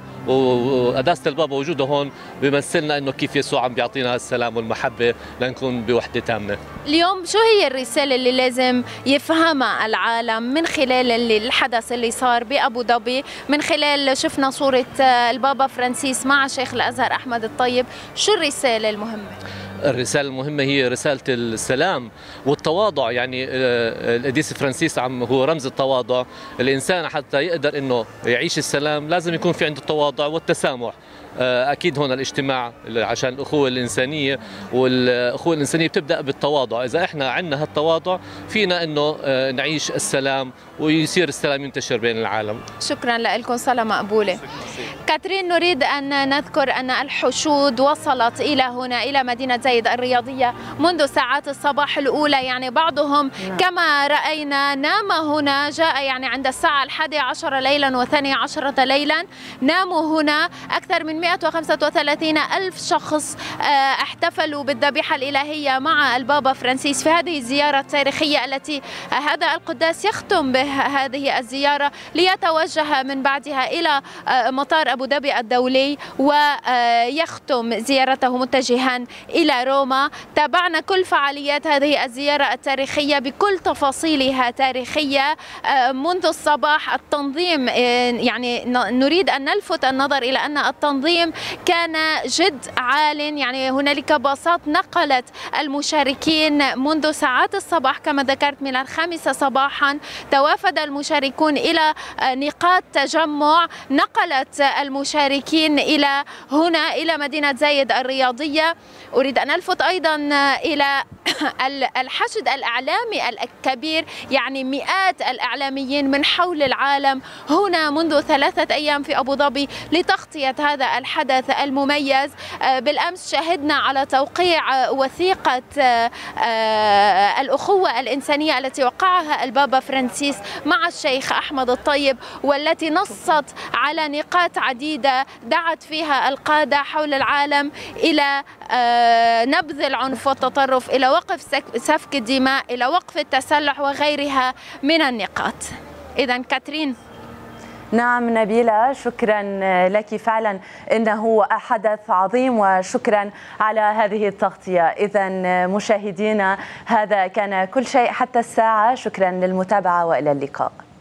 وقداسة البابا وجوده هون بيمثلنا انه كيف يسوع عم بيعطينا السلام والمحبه لنكون بوحده تامه. اليوم شو هي الرساله اللي لازم يفهمها العالم من خلال الحدث اللي صار بابو ظبي، من خلال شفنا صوره البابا فرانسيس مع شيخ الازهر احمد الطيب، شو الرساله المهمه؟ الرسالة المهمة هي رسالة السلام والتواضع. يعني القديس فرانسيس هو رمز التواضع. الإنسان حتى يقدر إنه يعيش السلام لازم يكون في عنده التواضع والتسامح. أكيد هون الاجتماع عشان الأخوة الإنسانية، والأخوة الإنسانية بتبدأ بالتواضع. إذا إحنا عندنا هالتواضع فينا إنه نعيش السلام ويصير السلام ينتشر بين العالم. شكرا لكم، صلاة مقبولة. كاترين، نريد أن نذكر أن الحشود وصلت إلى هنا إلى مدينة زايد الرياضية منذ ساعات الصباح الأولى. يعني بعضهم كما رأينا نام هنا، جاء يعني عند الساعة 11 ليلا و12 ليلا، ناموا هنا. أكثر من 135 ألف شخص احتفلوا بالذبيحة الإلهية مع البابا فرانسيس في هذه الزيارة التاريخية التي هذا القداس يختم بهذه الزيارة ليتوجه من بعدها إلى مطار أبو ظبي الدولي ويختم زيارته متجها إلى روما. تابعنا كل فعاليات هذه الزيارة التاريخية بكل تفاصيلها تاريخية منذ الصباح. التنظيم، يعني نريد أن نلفت النظر إلى أن التنظيم كان جد عال. يعني هنالك باصات نقلت المشاركين منذ ساعات الصباح كما ذكرت من 5 صباحا. توافد المشاركون إلى نقاط تجمع، نقلت المشاركين إلى هنا إلى مدينة زايد الرياضية. أريد أن ألفت أيضا إلى الحشد الإعلامي الكبير، يعني مئات الإعلاميين من حول العالم هنا منذ 3 أيام في أبو ظبي لتغطية هذا الحدث المميز. بالأمس شهدنا على توقيع وثيقة الأخوة الإنسانية التي وقعها البابا فرانسيس مع الشيخ أحمد الطيب، والتي نصت على نقاط عديدة دعت فيها القادة حول العالم إلى نبذ العنف والتطرف، إلى وقف سفك الدماء، إلى وقف التسلح وغيرها من النقاط. إذا كاترين. نعم نبيلة، شكرا لك، فعلا إنه حدث عظيم وشكرا على هذه التغطية. إذا مشاهدينا، هذا كان كل شيء حتى الساعة. شكرا للمتابعة وإلى اللقاء.